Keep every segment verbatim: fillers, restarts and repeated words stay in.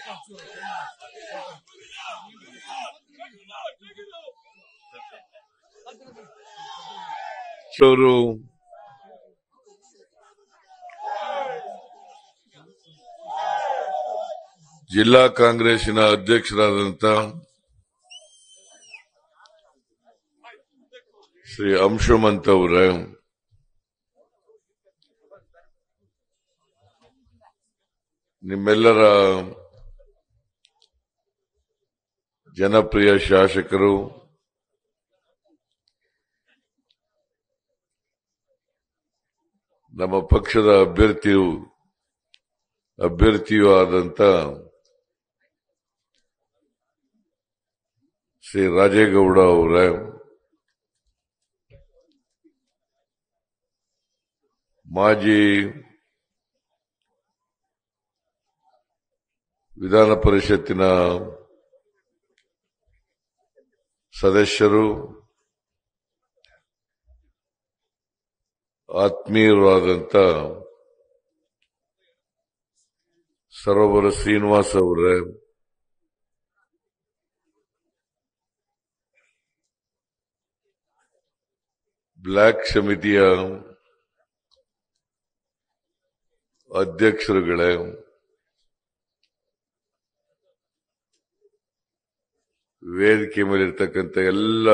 ಅವರು ಜಿಲ್ಲಾ ಕಾಂಗ್ರೆಸ್ಸಿನ ಅಧ್ಯಕ್ಷರಾದಂಥ ಶ್ರೀ ಅಂಶುಮಂತ್ ಅವರೇ, ನಿಮ್ಮೆಲ್ಲರ ಜನಪ್ರಿಯ ಶಾಸಕರು, ನಮ್ಮ ಪಕ್ಷದ ಅಭ್ಯರ್ಥಿಯು ಅಭ್ಯರ್ಥಿಯೂ ಆದಂತ ಶ್ರೀ ರಾಜೇಗೌಡ ಅವರೇ, ಮಾಜಿ ವಿಧಾನ ಪರಿಷತ್ತಿನ ಸದಸ್ಯರು, ಆತ್ಮೀಯರು ಆದಂತ ಸರೋವರ ಶ್ರೀನಿವಾಸ್ ಅವರೇ, ಬ್ಲಾಕ್ ಸಮಿತಿಯ ಅಧ್ಯಕ್ಷರುಗಳೇ, ವೇದಿಕೆ ಮೇಲಿರ್ತಕ್ಕಂಥ ಎಲ್ಲ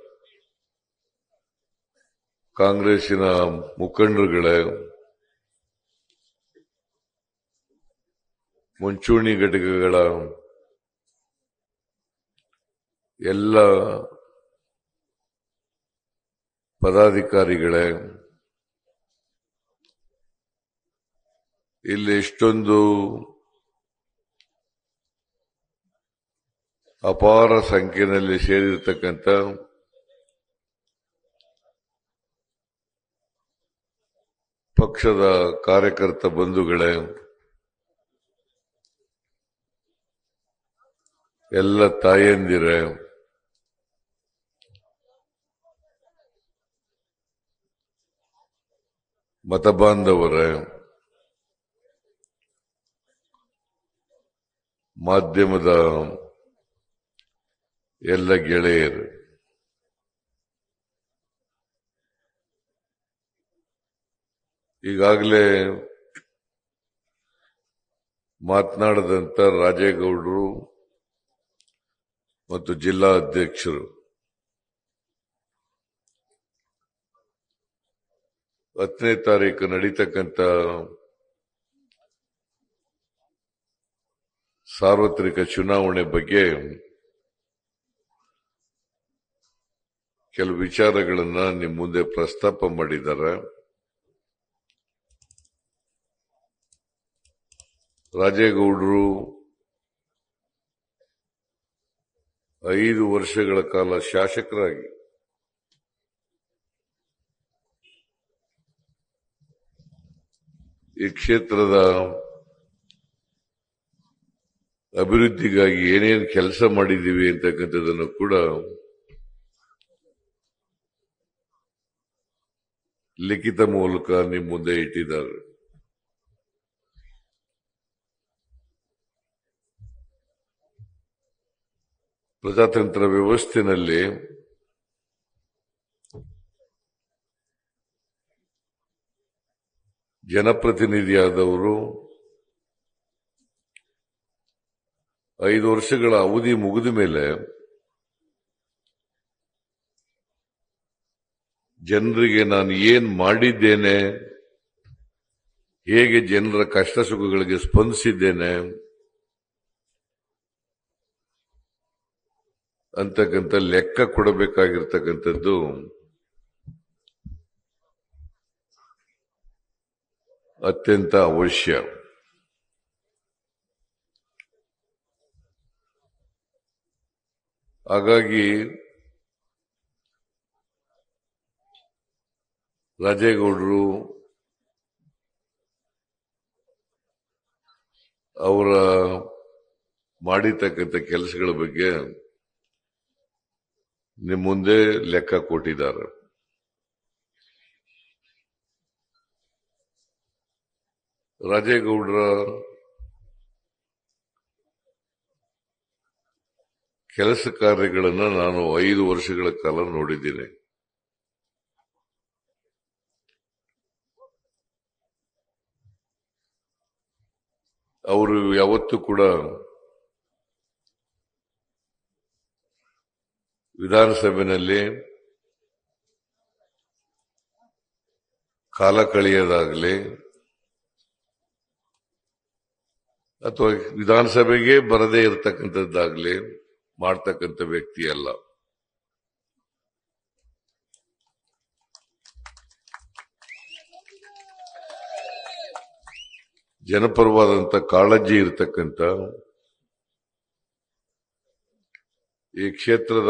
ಕಾಂಗ್ರೆಸ್ಸಿನ ಮುಖಂಡರುಗಳೇ, ಮುಂಚೂಣಿ ಘಟಕಗಳ ಎಲ್ಲ ಪದಾಧಿಕಾರಿಗಳೇ, ಇಲ್ಲಿ ಇಷ್ಟೊಂದು ಅಪಾರ ಸಂಖ್ಯೆಯಲ್ಲಿ ಸೇರಿರತಕ್ಕಂಥ ಪಕ್ಷದ ಕಾರ್ಯಕರ್ತ ಬಂಧುಗಳೇ, ಎಲ್ಲ ತಾಯಂದಿರೇ, ಮತಬಾಂಧವರೇ, ಮಾಧ್ಯಮದ ಎಲ್ಲ ಗೆಳೆಯರು, ಈಗಾಗಲೇ ಮಾತನಾಡಿದಂತ ರಾಜೇಗೌಡರು ಮತ್ತು ಜಿಲ್ಲಾ ಅಧ್ಯಕ್ಷರು ಹತ್ತನೇ ತಾರೀಕು ನಡೀತಕ್ಕಂಥ ಸಾರ್ವತ್ರಿಕ ಚುನಾವಣೆ ಬಗ್ಗೆ ಕೆಲವು ವಿಚಾರಗಳನ್ನ ನಿಮ್ಮ ಮುಂದೆ ಪ್ರಸ್ತಾಪ ಮಾಡಿದ್ದಾರೆ. ರಾಜೇಗೌಡರು ಐದು ವರ್ಷಗಳ ಕಾಲ ಶಾಸಕರಾಗಿ ಈ ಕ್ಷೇತ್ರದ ಅಭಿವೃದ್ಧಿಗಾಗಿ ಏನೇನು ಕೆಲಸ ಮಾಡಿದ್ದೀವಿ ಅಂತಕ್ಕಂಥದ್ದನ್ನು ಕೂಡ ಲಿಖಿತ ಮೂಲಕ ನಿಮ್ಮ ಮುಂದೆ ಇಟ್ಟಿದ್ದಾರೆ. ಪ್ರಜಾತಂತ್ರ ವ್ಯವಸ್ಥೆಯಲ್ಲಿ ಜನಪ್ರತಿನಿಧಿಯಾದವರು ಐದು ವರ್ಷಗಳ ಅವಧಿ ಮುಗಿದ ಮೇಲೆ ಜನರಿಗೆ ನಾನು ಏನ್ ಮಾಡಿದ್ದೇನೆ, ಹೇಗೆ ಜನರ ಕಷ್ಟ ಸುಖಗಳಿಗೆ ಸ್ಪಂದಿಸಿದ್ದೇನೆ ಅಂತಕ್ಕಂಥ ಲೆಕ್ಕ ಕೊಡಬೇಕಾಗಿರ್ತಕ್ಕಂಥದ್ದು ಅತ್ಯಂತ ಅವಶ್ಯ. ಹಾಗಾಗಿ ರಾಜೇಗೌಡರು ಅವರ ಮಾಡಿರ್ತಕ್ಕಂಥ ಕೆಲಸಗಳ ಬಗ್ಗೆ ನಿಮ್ಮ ಮುಂದೆ ಲೆಕ್ಕ ಕೊಟ್ಟಿದ್ದಾರೆ. ರಾಜೇಗೌಡರ ಕೆಲಸ ಕಾರ್ಯಗಳನ್ನು ನಾನು ಐದು ವರ್ಷಗಳ ಕಾಲ ನೋಡಿದ್ದೇನೆ. ಅವರು ಯಾವತ್ತೂ ಕೂಡ ವಿಧಾನಸಭೆಯಲ್ಲಿ ಕಾಲ ಕಳೆಯೋದಾಗಲಿ ಅಥವಾ ವಿಧಾನಸಭೆಗೆ ಬರದೇ ಇರತಕ್ಕಂಥದ್ದಾಗಲಿ ಮಾಡ್ತಕ್ಕಂಥ ವ್ಯಕ್ತಿ ಅಲ್ಲ. ಜನಪರವಾದಂತ ಕಾಳಜಿ ಇರತಕ್ಕಂಥ ಈ ಕ್ಷೇತ್ರದ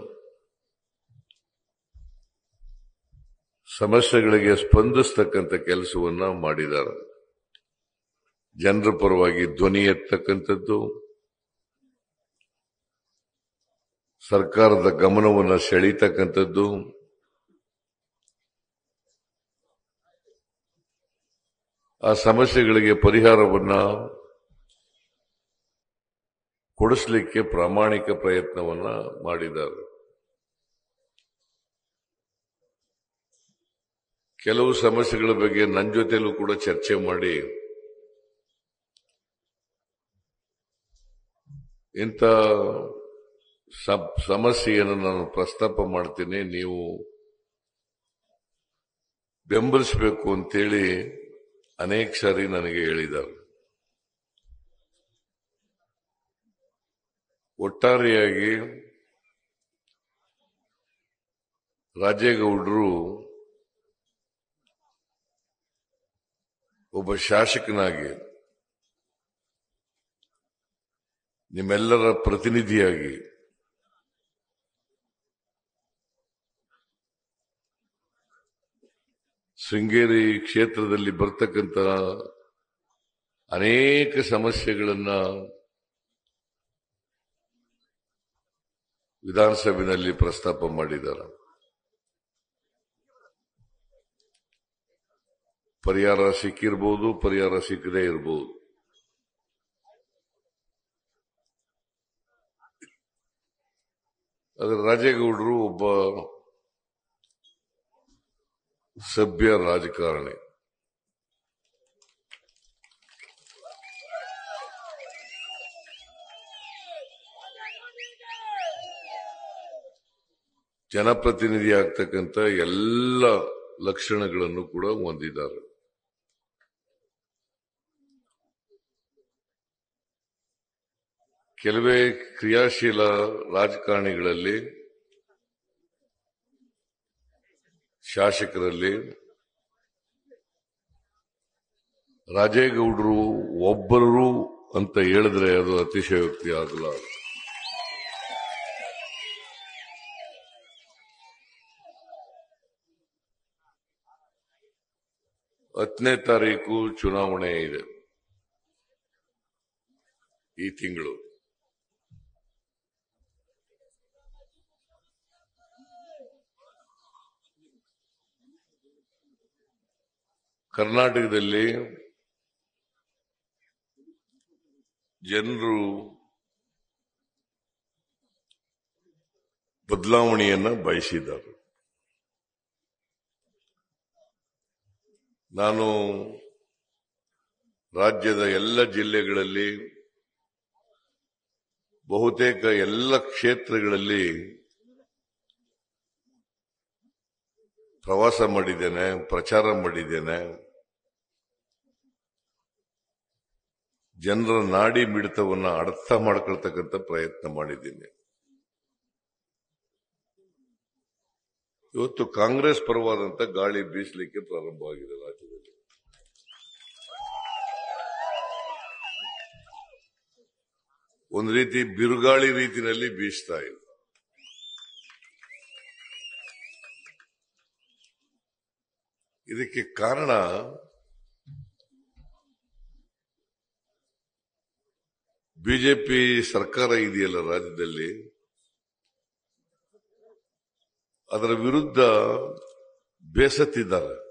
ಸಮಸ್ಯೆಗಳಿಗೆ ಸ್ಪಂದಿಸ್ತಕ್ಕಂಥ ಕೆಲಸವನ್ನ ಮಾಡಿದ್ದಾರೆ. ಜನರ ಪರವಾಗಿ ಧ್ವನಿ ಎತ್ತಕ್ಕಂಥದ್ದು, ಸರ್ಕಾರದ ಗಮನವನ್ನು ಸೆಳೀತಕ್ಕಂಥದ್ದು, ಆ ಸಮಸ್ಯೆಗಳಿಗೆ ಪರಿಹಾರವನ್ನ ಕೊಡಿಸಲಿಕ್ಕೆ ಪ್ರಾಮಾಣಿಕ ಪ್ರಯತ್ನವನ್ನ ಮಾಡಿದ್ದಾರೆ. ಕೆಲವು ಸಮಸ್ಯೆಗಳ ಬಗ್ಗೆ ನನ್ನ ಜೊತೆಲೂ ಕೂಡ ಚರ್ಚೆ ಮಾಡಿ ಇಂಥ ಸಮಸ್ಯೆಯನ್ನು ನಾನು ಪ್ರಸ್ತಾಪ ಮಾಡ್ತೀನಿ, ನೀವು ಬೆಂಬಲಿಸಬೇಕು ಅಂತೇಳಿ ಅನೇಕ ಸಾರಿ ನನಗೆ ಹೇಳಿದ್ದಾರೆ. ಒಟ್ಟಾರೆಯಾಗಿ ರಾಜೇಗೌಡರು ಒಬ್ಬ ಶಾಸಕನಾಗಿ, ನಿಮ್ಮೆಲ್ಲರ ಪ್ರತಿನಿಧಿಯಾಗಿ ಶೃಂಗೇರಿ ಕ್ಷೇತ್ರದಲ್ಲಿ ಬರ್ತಕ್ಕಂಥ ಅನೇಕ ಸಮಸ್ಯೆಗಳನ್ನ ವಿಧಾನಸಭೆಯಲ್ಲಿ ಪ್ರಸ್ತಾಪ ಮಾಡಿದ್ದಾರೆ. ಪರಿಹಾರ ಸಿಕ್ಕಿರಬಹುದು, ಪರಿಹಾರ ಸಿಕ್ಕದೇ ಇರಬಹುದು. ಆದರೆ ರಾಜೇಗೌಡರು ಒಬ್ಬ ಸಭ್ಯ ರಾಜಕಾರಣಿ. ಜನಪ್ರತಿನಿಧಿ ಆಗ್ತಕ್ಕಂಥ ಎಲ್ಲ ಲಕ್ಷಣಗಳನ್ನು ಕೂಡ ಹೊಂದಿದ್ದಾರೆ. ಕೆಲವೇ ಕ್ರಿಯಾಶೀಲ ರಾಜಕಾರಣಿಗಳಲ್ಲಿ, ಶಾಸಕರಲ್ಲಿ ರಾಜೇಗೌಡರು ಒಬ್ಬರು ಅಂತ ಹೇಳಿದ್ರೆ ಅದು ಅತಿಶಯೋಕ್ತಿ ಆಗಲ್ಲ. ಹತ್ತನೇ ತಾರೀಕು ಚುನಾವಣೆ ಇದೆ ಈ ತಿಂಗಳು. ಕರ್ನಾಟಕದಲ್ಲಿ ಜನರು ಬದಲಾವಣೆಯನ್ನ ಬಯಸಿದ್ದಾರೆ. ನಾನು ರಾಜ್ಯದ ಎಲ್ಲ ಜಿಲ್ಲೆಗಳಲ್ಲಿ, ಬಹುತೇಕ ಎಲ್ಲ ಕ್ಷೇತ್ರಗಳಲ್ಲಿ ಪ್ರವಾಸ ಮಾಡಿದ್ದೇನೆ, ಪ್ರಚಾರ ಮಾಡಿದ್ದೇನೆ. ಜನರ ನಾಡಿ ಮಿಡಿತವನ್ನ ಅರ್ಥ ಮಾಡ್ಕೊಳ್ತಕ್ಕಂಥ ಪ್ರಯತ್ನ ಮಾಡಿದ್ದೀನಿ. ಇವತ್ತು ಕಾಂಗ್ರೆಸ್ ಪರವಾದಂತ ಗಾಳಿ ಬೀಸಲಿಕ್ಕೆ ಪ್ರಾರಂಭವಾಗಿದೆ ರಾಜ್ಯದಲ್ಲಿ. ಒಂದು ರೀತಿ ಬಿರುಗಾಳಿ ರೀತಿಯಲ್ಲಿ ಬೀಸ್ತಾ ಇದೆ. ಇದಕ್ಕೆ ಕಾರಣ ಬಿಜೆಪಿ ಸರ್ಕಾರ ಇದೆಯಲ್ಲ ರಾಜ್ಯದಲ್ಲಿ, ಅದರ ವಿರುದ್ಧ ಬೇಸತ್ತಿದ್ದಾರೆ.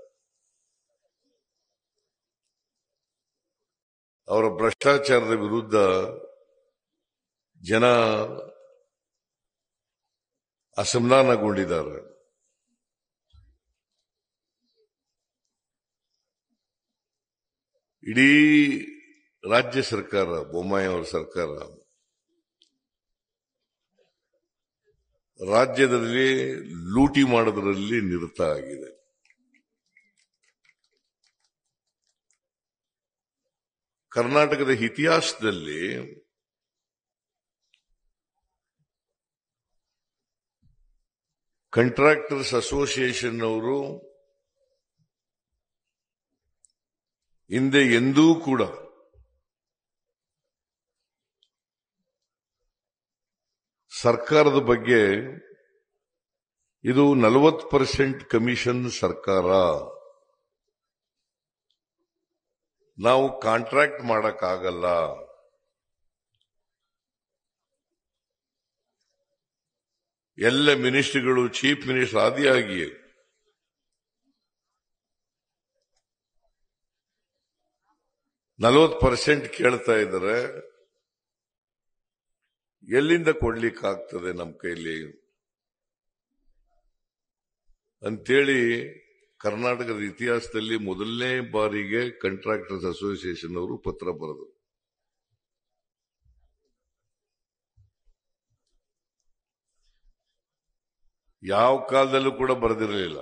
ಅವರ ಭ್ರಷ್ಟಾಚಾರದ ವಿರುದ್ಧ ಜನ ಅಸಮಾಧಾನಗೊಂಡಿದ್ದಾರೆ. ಇಡೀ ರಾಜ್ಯ ಸರ್ಕಾರ, ಬೊಮ್ಮಾಯಿ ಅವರ ಸರ್ಕಾರ ರಾಜ್ಯದಲ್ಲಿ ಲೂಟಿ ಮಾಡೋದರಲ್ಲಿ ನಿರತ ಆಗಿದೆ. ಕರ್ನಾಟಕದ ಇತಿಹಾಸದಲ್ಲಿ ಕಾಂಟ್ರಾಕ್ಟರ್ಸ್ ಅಸೋಸಿಯೇಷನ್ ಅವರು ಹಿಂದೆ ಎಂದೂ ಕೂಡ ಸರ್ಕಾರದ ಬಗ್ಗೆ ಇದು ನಲವತ್ತು ಪರ್ಸೆಂಟ್ ಕಮಿಷನ್ ಸರ್ಕಾರ, ನಾವು ಕಾಂಟ್ರಾಕ್ಟ್ ಮಾಡಕ್ಕಾಗಲ್ಲ, ಎಲ್ಲ ಮಿನಿಸ್ಟ್ರಿಗಳು ಚೀಫ್ ಮಿನಿಸ್ಟರ್ ಆದಿಯಾಗಿ ನಲವತ್ತು ಪರ್ಸೆಂಟ್ ಕೇಳ್ತಾ ಇದ್ದಾರೆ. ಎಲ್ಲಿಂದ ಕೊಡ್ಲಿಕ್ಕಾಗ್ತದೆ ನಮ್ಮ ಕೈಲಿ ಅಂತೇಳಿ ಕರ್ನಾಟಕದ ಇತಿಹಾಸದಲ್ಲಿ ಮೊದಲನೇ ಬಾರಿಗೆ ಕಾಂಟ್ರಾಕ್ಟರ್ಸ್ ಅಸೋಸಿಯೇಷನ್ ಅವರು ಪತ್ರ ಬರೆದರು. ಯಾವ ಕಾಲದಲ್ಲೂ ಕೂಡ ಬರೆದಿರಲಿಲ್ಲ.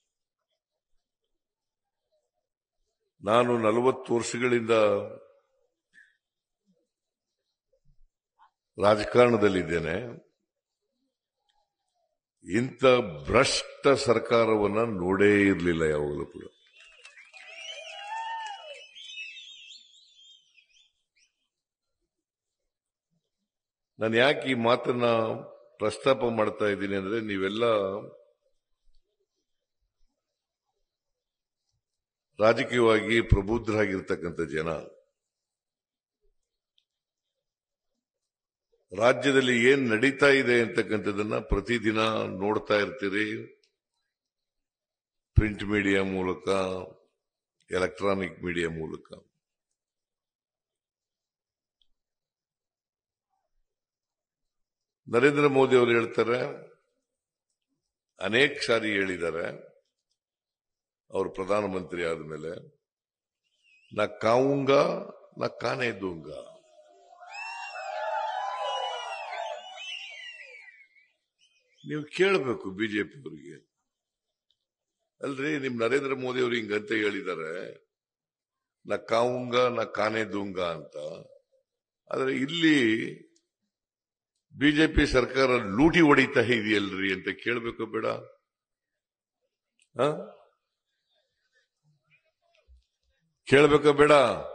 ನಾನು ನಲವತ್ತು ವರ್ಷಗಳಿಂದ ರಾಜಕಾರಣದಲ್ಲಿದ್ದೇನೆ. ಇಂಥ ಭ್ರಷ್ಟ ಸರ್ಕಾರವನ್ನ ನೋಡೇ ಇರಲಿಲ್ಲ ಯಾವಾಗಲೂ ಕೂಡ. ನಾನು ಯಾಕೆ ಈ ಮಾತನ್ನ ಪ್ರಸ್ತಾಪ ಮಾಡ್ತಾ ಇದ್ದೀನಿ ಅಂದ್ರೆ, ನೀವೆಲ್ಲ ರಾಜಕೀಯವಾಗಿ ಪ್ರಬುದ್ಧರಾಗಿರ್ತಕ್ಕಂಥ ಜನ, ರಾಜ್ಯದಲ್ಲಿ ಏನ್ ನಡೀತಾ ಇದೆ ಅಂತಕ್ಕಂಥದ್ದನ್ನ ಪ್ರತಿದಿನ ನೋಡ್ತಾ ಇರ್ತೀರಿ. ಪ್ರಿಂಟ್ ಮೀಡಿಯಾ ಮೂಲಕ, ಎಲೆಕ್ಟ್ರಾನಿಕ್ ಮೀಡಿಯಾ ಮೂಲಕ. ನರೇಂದ್ರ ಮೋದಿ ಅವರು ಹೇಳ್ತಾರೆ, ಅನೇಕ ಸಾರಿ ಹೇಳಿದ್ದಾರೆ, ಅವರು ಪ್ರಧಾನಮಂತ್ರಿ ಆದಮೇಲೆ, ನಾ ಕಾವುಂಗ ನಾ ಕಾನೇ ದೂಂಗ. ನೀವು ಕೇಳಬೇಕು ಬಿಜೆಪಿ ಅವರಿಗೆ. ಅಲ್ರಿ, ನಿಮ್ ನರೇಂದ್ರ ಮೋದಿ ಅವರು ಹಿಂಗಂತ ಹೇಳಿದ್ದಾರೆ, ನಾ ಕಾವುಂಗ ನಾ ಕಾನೇ ದೂಂಗ ಅಂತ. ಆದ್ರೆ ಇಲ್ಲಿ ಬಿಜೆಪಿ ಸರ್ಕಾರ ಲೂಟಿ ಹೊಡಿತಾ ಇದೆಯಲ್ರಿ ಅಂತ ಕೇಳಬೇಕು ಬೇಡ? ಕೇಳಬೇಕ ಬೇಡ?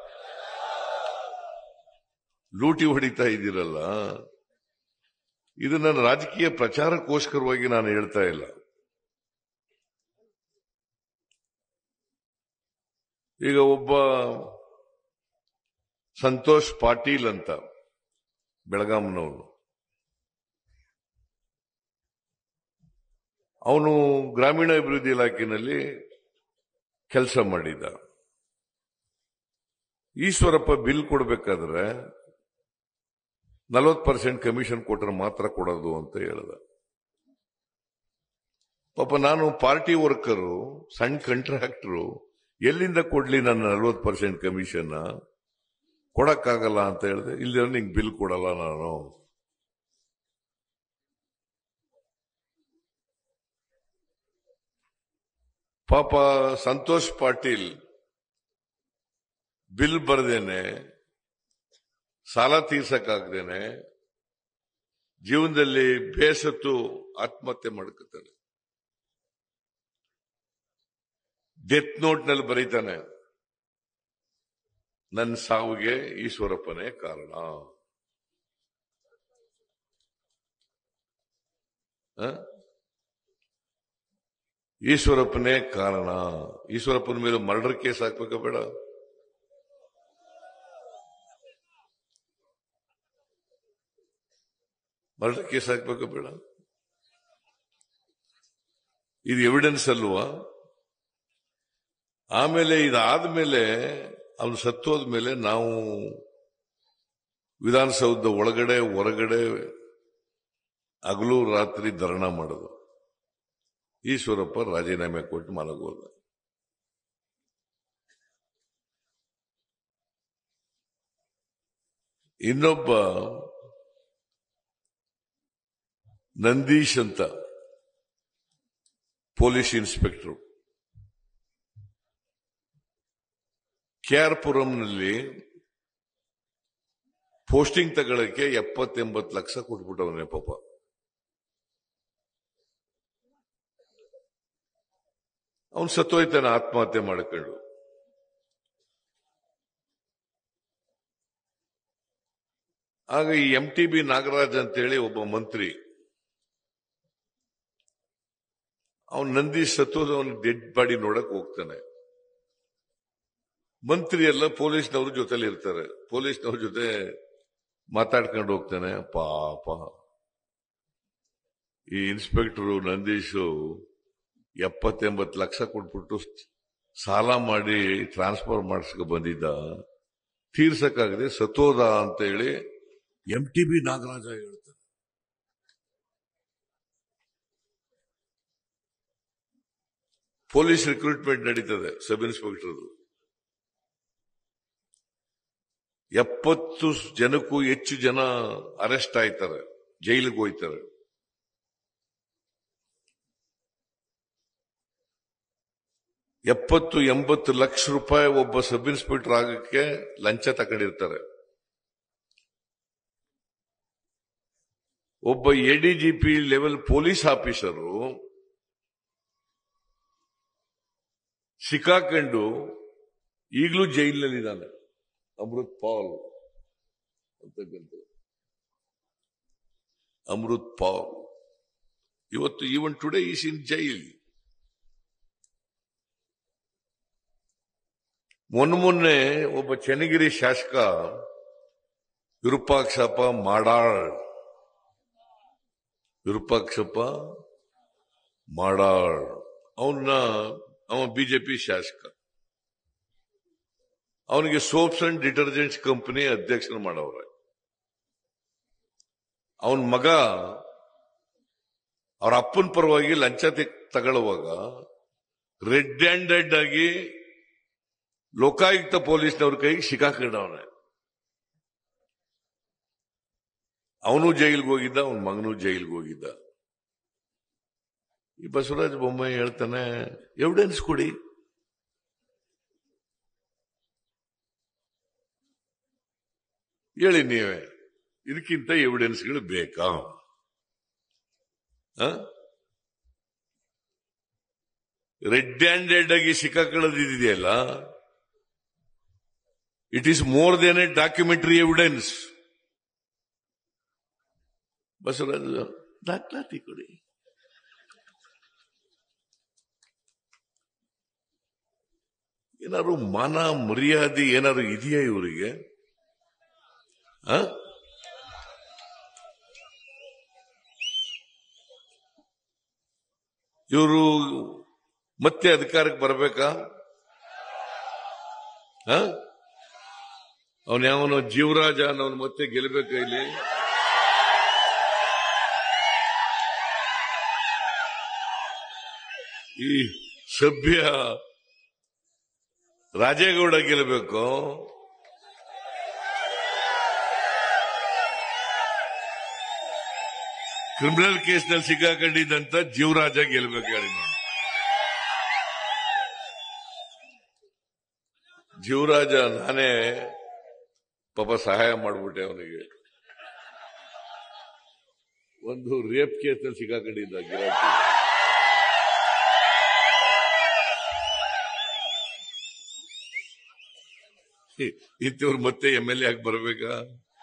ಲೂಟಿ ಹೊಡಿತಾ ಇದ್ದೀರಲ್ಲ, ಇದು ನನ್ನ ರಾಜಕೀಯ ಪ್ರಚಾರಕ್ಕೋಸ್ಕರವಾಗಿ ನಾನು ಹೇಳ್ತಾ ಇಲ್ಲ. ಈಗ ಒಬ್ಬ ಸಂತೋಷ್ ಪಾಟೀಲ್ ಅಂತ ಬೆಳಗಾಂನವನು, ಅವನು ಗ್ರಾಮೀಣಾಭಿವೃದ್ಧಿ ಇಲಾಖೆಯಲ್ಲಿ ಕೆಲಸ ಮಾಡಿದ್ದ. ಈಶ್ವರಪ್ಪ ಬಿಲ್ ಕೊಡಬೇಕಾದ್ರೆ ನಲವತ್ತು ಪರ್ಸೆಂಟ್ ಕಮಿಷನ್ ಕೊಟ್ಟರೆ ಮಾತ್ರ ಕೊಡೋದು ಅಂತ ಹೇಳ್ದ. ಪಾಪ ನಾನು ಪಾರ್ಟಿ ವರ್ಕರು, ಸಣ್ಣ ಕಾಂಟ್ರಾಕ್ಟರು, ಎಲ್ಲಿಂದ ಕೊಡ್ಲಿ ನನ್ನ ನಲವತ್ತು ಪರ್ಸೆಂಟ್ ಕಮಿಷನ್? ಕೊಡಕ್ಕಾಗಲ್ಲ ಅಂತ ಹೇಳಿದೆ. ಇಲ್ಲದ್ರೆ ನಿಂಗೆ ಬಿಲ್ ಕೊಡಲ್ಲ ನಾನು. ಪಾಪ ಸಂತೋಷ್ ಪಾಟೀಲ್ ಬಿಲ್ ಬರ್ದೇನೆ, ಸಾಲ ತೀರ್ಸಕ್ಕಾಗ್ದೇನೆ ಜೀವನದಲ್ಲಿ ಬೇಸತ್ತು ಆತ್ಮಹತ್ಯೆ ಮಾಡ್ಕೊತಾನೆ. ಡೆತ್ ನೋಟ್ ನಲ್ಲಿ ಬರೀತಾನೆ, ನನ್ನ ಸಾವಿಗೆ ಈಶ್ವರಪ್ಪನೇ ಕಾರಣ. ಈಶ್ವರಪ್ಪನೇ ಕಾರಣ. ಈಶ್ವರಪ್ಪನ ಮೇಲೆ ಮರ್ಡರ್ ಕೇಸ್ ಹಾಕ್ಬೇಕ ಬೇಡ? ಮರ್ಡರ್ ಕೇಸ್ ಹಾಕ್ಬೇಕ ಬೇಡ? ಇದು ಎವಿಡೆನ್ಸ್ ಅಲ್ವಾ? ಆಮೇಲೆ ಇದಾದ್ಮೇಲೆ, ಅವನು ಸತ್ತೋದ್ಮೇಲೆ ನಾವು ವಿಧಾನಸೌಧದ ಒಳಗಡೆ ಹೊರಗಡೆ ಹಗಲು ರಾತ್ರಿ ಧರಣ ಮಾಡೋದು. ಈಶ್ವರಪ್ಪ ರಾಜೀನಾಮೆ ಕೊಟ್ಟು ಮಲಗೋದ. ಇನ್ನೊಬ್ಬ ನಂದೀಶ್ ಅಂತ ಪೊಲೀಸ್ ಇನ್ಸ್ಪೆಕ್ಟರ್ ಕೆಆರ್ ಪುರಂನಲ್ಲಿ ಪೋಸ್ಟಿಂಗ್ ತಗೊಳ್ಳಕ್ಕೆ ಎಪ್ಪತ್ತೆಂಬತ್ತು ಲಕ್ಷ ಕೊಟ್ಬಿಟ್ಟವನೇ ಪಾಪ. ಅವನು ಸತ್ತೋಯ್ತಾನೆ ಆತ್ಮಹತ್ಯೆ ಮಾಡಿಕೊಂಡು. ಆಗ ಈ ಎಂ ಟಿ ಬಿ ನಾಗರಾಜ್ ಅಂತೇಳಿ ಒಬ್ಬ ಮಂತ್ರಿ, ಅವನು ನಂದೀಶ್ ಸತ್ತೋದು ಅವನ ಡೆಡ್ ಬಾಡಿ ನೋಡಕ್ ಹೋಗ್ತಾನೆ. ಮಂತ್ರಿ ಎಲ್ಲ ಪೊಲೀಸ್ನವ್ರ ಜೊತೆಲಿ ಇರ್ತಾರೆ, ಪೊಲೀಸ್ನವ್ರ ಜೊತೆ ಮಾತಾಡ್ಕೊಂಡು ಹೋಗ್ತಾನೆ. ಪಾಪ ಈ ಇನ್ಸ್ಪೆಕ್ಟರ್ ನಂದೀಶು ಎಪ್ಪತ್ತೆಂಬತ್ತು ಲಕ್ಷ ಕೊಟ್ಬಿಟ್ಟು ಸಾಲ ಮಾಡಿ ಟ್ರಾನ್ಸ್ಫರ್ ಮಾಡಿಸ್ಕೊ ಬಂದಿದ್ದ, ತೀರ್ಸಕ್ಕಾಗದೆ ಸತ್ತೋದ ಅಂತ ಹೇಳಿ ಎಂ ಟಿ ಬಿ ನಾಗರಾಜ ಹೇಳ್ತಾರೆ. ಪೊಲೀಸ್ ರಿಕ್ರೂಟ್ಮೆಂಟ್ ನಡೀತದೆ ಸಬ್ ಇನ್ಸ್ಪೆಕ್ಟರ್. ಎಪ್ಪತ್ತು ಜನಕ್ಕೂ ಹೆಚ್ಚು ಜನ ಅರೆಸ್ಟ್ ಆಯ್ತಾರೆ, ಜೈಲಿಗೆ ಹೋಯ್ತಾರೆ. ಎಪ್ಪತ್ತು ಎಂಬತ್ತು ಲಕ್ಷ ರೂಪಾಯಿ ಒಬ್ಬ ಸಬ್ ಇನ್ಸ್ಪೆಕ್ಟರ್ ಆಗಕ್ಕೆ ಲಂಚ ತಗೊಂಡಿರ್ತಾರೆ. ಒಬ್ಬ ಎಡಿಜಿಪಿ ಲೆವೆಲ್ ಪೊಲೀಸ್ ಆಫೀಸರು ಸಿಕ್ಕಾಕೊಂಡು ಈಗಲೂ ಜೈಲಿನಲ್ಲಿದ್ದಾನೆ, ಅಮೃತ್ ಪಾಲ್ ಅಂತಕ್ಕಂಥ. ಅಮೃತ್ ಪಾಲ್ ಇವತ್ತು even today is in jail. ಮೊನ್ನೆ ಮೊನ್ನೆ ಒಬ್ಬ ಚನ್ನಗಿರಿ ಶಾಸಕ ವಿರೂಪಾಕ್ಷಪ್ಪ ಮಾಡಾಳ್ ವಿರೂಪಾಕ್ಷಪ್ಪ ಮಾಡಾಳ್ ಅವನ್ನ ಅವ ಬಿಜೆಪಿ ಶಾಸಕ, ಅವನಿಗೆ ಸೋಪ್ಸ್ ಅಂಡ್ ಡಿಟರ್ಜೆಂಟ್ಸ್ ಕಂಪನಿ ಅಧ್ಯಕ್ಷನ ಮಾಡವ್ರೆ. ಅವನ ಮಗ ಅವ್ರ ಅಪ್ಪನ ಪರವಾಗಿ ಲಂಚ ತಗೊಳ್ಳುವಾಗ ರೆಡ್ ಹ್ಯಾಂಡೆಡ್ ಆಗಿ ಲೋಕಾಯುಕ್ತ ಪೊಲೀಸ್ನವ್ರ ಕೈಗೆ ಸಿಕ್ಕಾಕೊಂಡವನೆ. ಅವನು ಜೈಲ್ಗೆ ಹೋಗಿದ್ದ, ಅವನ ಮಗನೂ ಜೈಲ್ಗೆ ಹೋಗಿದ್ದ. ಈ ಬಸವರಾಜ ಬೊಮ್ಮಾಯಿ ಹೇಳ್ತಾನೆ, ಎವಿಡೆನ್ಸ್ ಕೊಡಿ. ಹೇಳಿ ನೀವೇ, ಇದಕ್ಕಿಂತ ಎವಿಡೆನ್ಸ್ಗಳು ಬೇಕಾ? ರೆಡ್ ಹ್ಯಾಂಡೆಡ್ ಆಗಿ ಸಿಕ್ಕಾಕೊಳ್ಳೋದಿದೆಯಲ್ಲ, it is more than a documentary evidence. Basavaraja ದಾಖಲಾತಿ ಕೊಡಿ. ಏನಾದ್ರು ಮಾನ ಮರ್ಯಾದೆ ಏನಾದ್ರು ಇದೆಯಾ ಇವರಿಗೆ? ಇವರು ಮತ್ತೆ ಅಧಿಕಾರಕ್ಕೆ ಬರಬೇಕಾ? ಅವನ ಯಾವನು ಜೀವರಾಜ ಅನ್ನೋನು ಮತ್ತೆ ಗೆಲ್ಲಬೇಕ ಇಲ್ಲಿ? ಈ ಸಭ್ಯ ರಾಜೇಗೌಡ ಗೆಲ್ಲಬೇಕು? ಕ್ರಿಮಿನಲ್ ಕೇಸ್ನಲ್ಲಿ ಸಿಕ್ಕಾಕೊಂಡಿದ್ದಂತ ಜೀವರಾಜ ಗೆಲ್ಲಬೇಕು ಹೇಳಿ ನೋಡಿ. ಜೀವರಾಜ ನಾನೇ ಪಾಪ ಸಹಾಯ ಮಾಡ್ಬಿಟ್ಟೆ ಅವನಿಗೆ. ಒಂದು ರೇಪ್ ಕೇಸ್ನಲ್ಲಿ ಸಿಕ್ಕಾಕೊಂಡಿದ್ದ ಗಿರಾಕಿ. ಇಂಥವ್ರು ಮತ್ತೆ ಎಂ ಎಲ್ ಎ ಆಗಿ ಬರ್ಬೇಕಾ?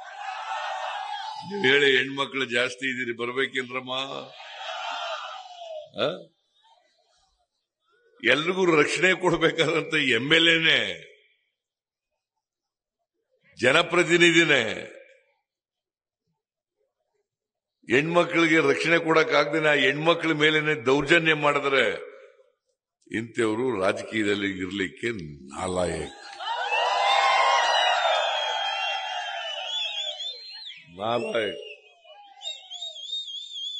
ನೀವು ಹೇಳಿ, ಹೆಣ್ಮಕ್ಳು ಜಾಸ್ತಿ ಇದೀರಿ, ಬರ್ಬೇಕಿಲ್ರಮ್ಮ? ಎಲ್ರಿಗೂ ರಕ್ಷಣೆ ಕೊಡ್ಬೇಕಾದಂತ ಎಂ ಎಲ್ ಎನೇ, ಜನಪ್ರತಿನಿಧಿನೇ ಹೆಣ್ಮಕ್ಳಿಗೆ ರಕ್ಷಣೆ ಕೊಡಕ್ ಆಗದೇನೆ ಆ ಹೆಣ್ಮಕ್ಳ ಮೇಲೇನೆ ದೌರ್ಜನ್ಯ ಮಾಡಿದ್ರೆ ಇಂಥವರು ರಾಜಕೀಯದಲ್ಲಿ ಇರ್ಲಿಕ್ಕೆ ನಾಲಾಯಕ ನಾಲಾಯಕ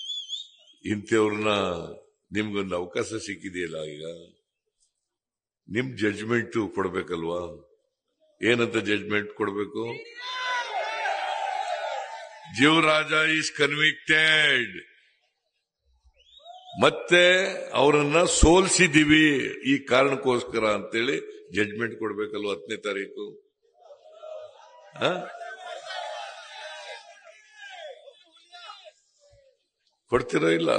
ಇಂಥವ್ರನ್ನ ನಿಮ್ಗೊಂದು ಅವಕಾಶ ಸಿಕ್ಕಿದೆಯಲ್ಲ, ಈಗ ನಿಮ್ ಜಡ್ಜ್ಮೆಂಟ್ ಕೊಡ್ಬೇಕಲ್ವಾ? ಏನಂತ ಜಡ್ಜ್ಮೆಂಟ್ ಕೊಡ್ಬೇಕು? ಜೀವರಾಜ ಈಸ್ ಕನ್ವಿಕ್ಟೆಡ್, ಮತ್ತೆ ಅವರನ್ನ ಸೋಲ್ಸಿದೀವಿ ಈ ಕಾರಣಕ್ಕೋಸ್ಕರ ಅಂತೇಳಿ ಜಡ್ಜ್ಮೆಂಟ್ ಕೊಡ್ಬೇಕಲ್ವ ಹತ್ತನೇ ತಾರೀಕು? ಕೊಡ್ತೀರಾ ಇಲ್ಲ?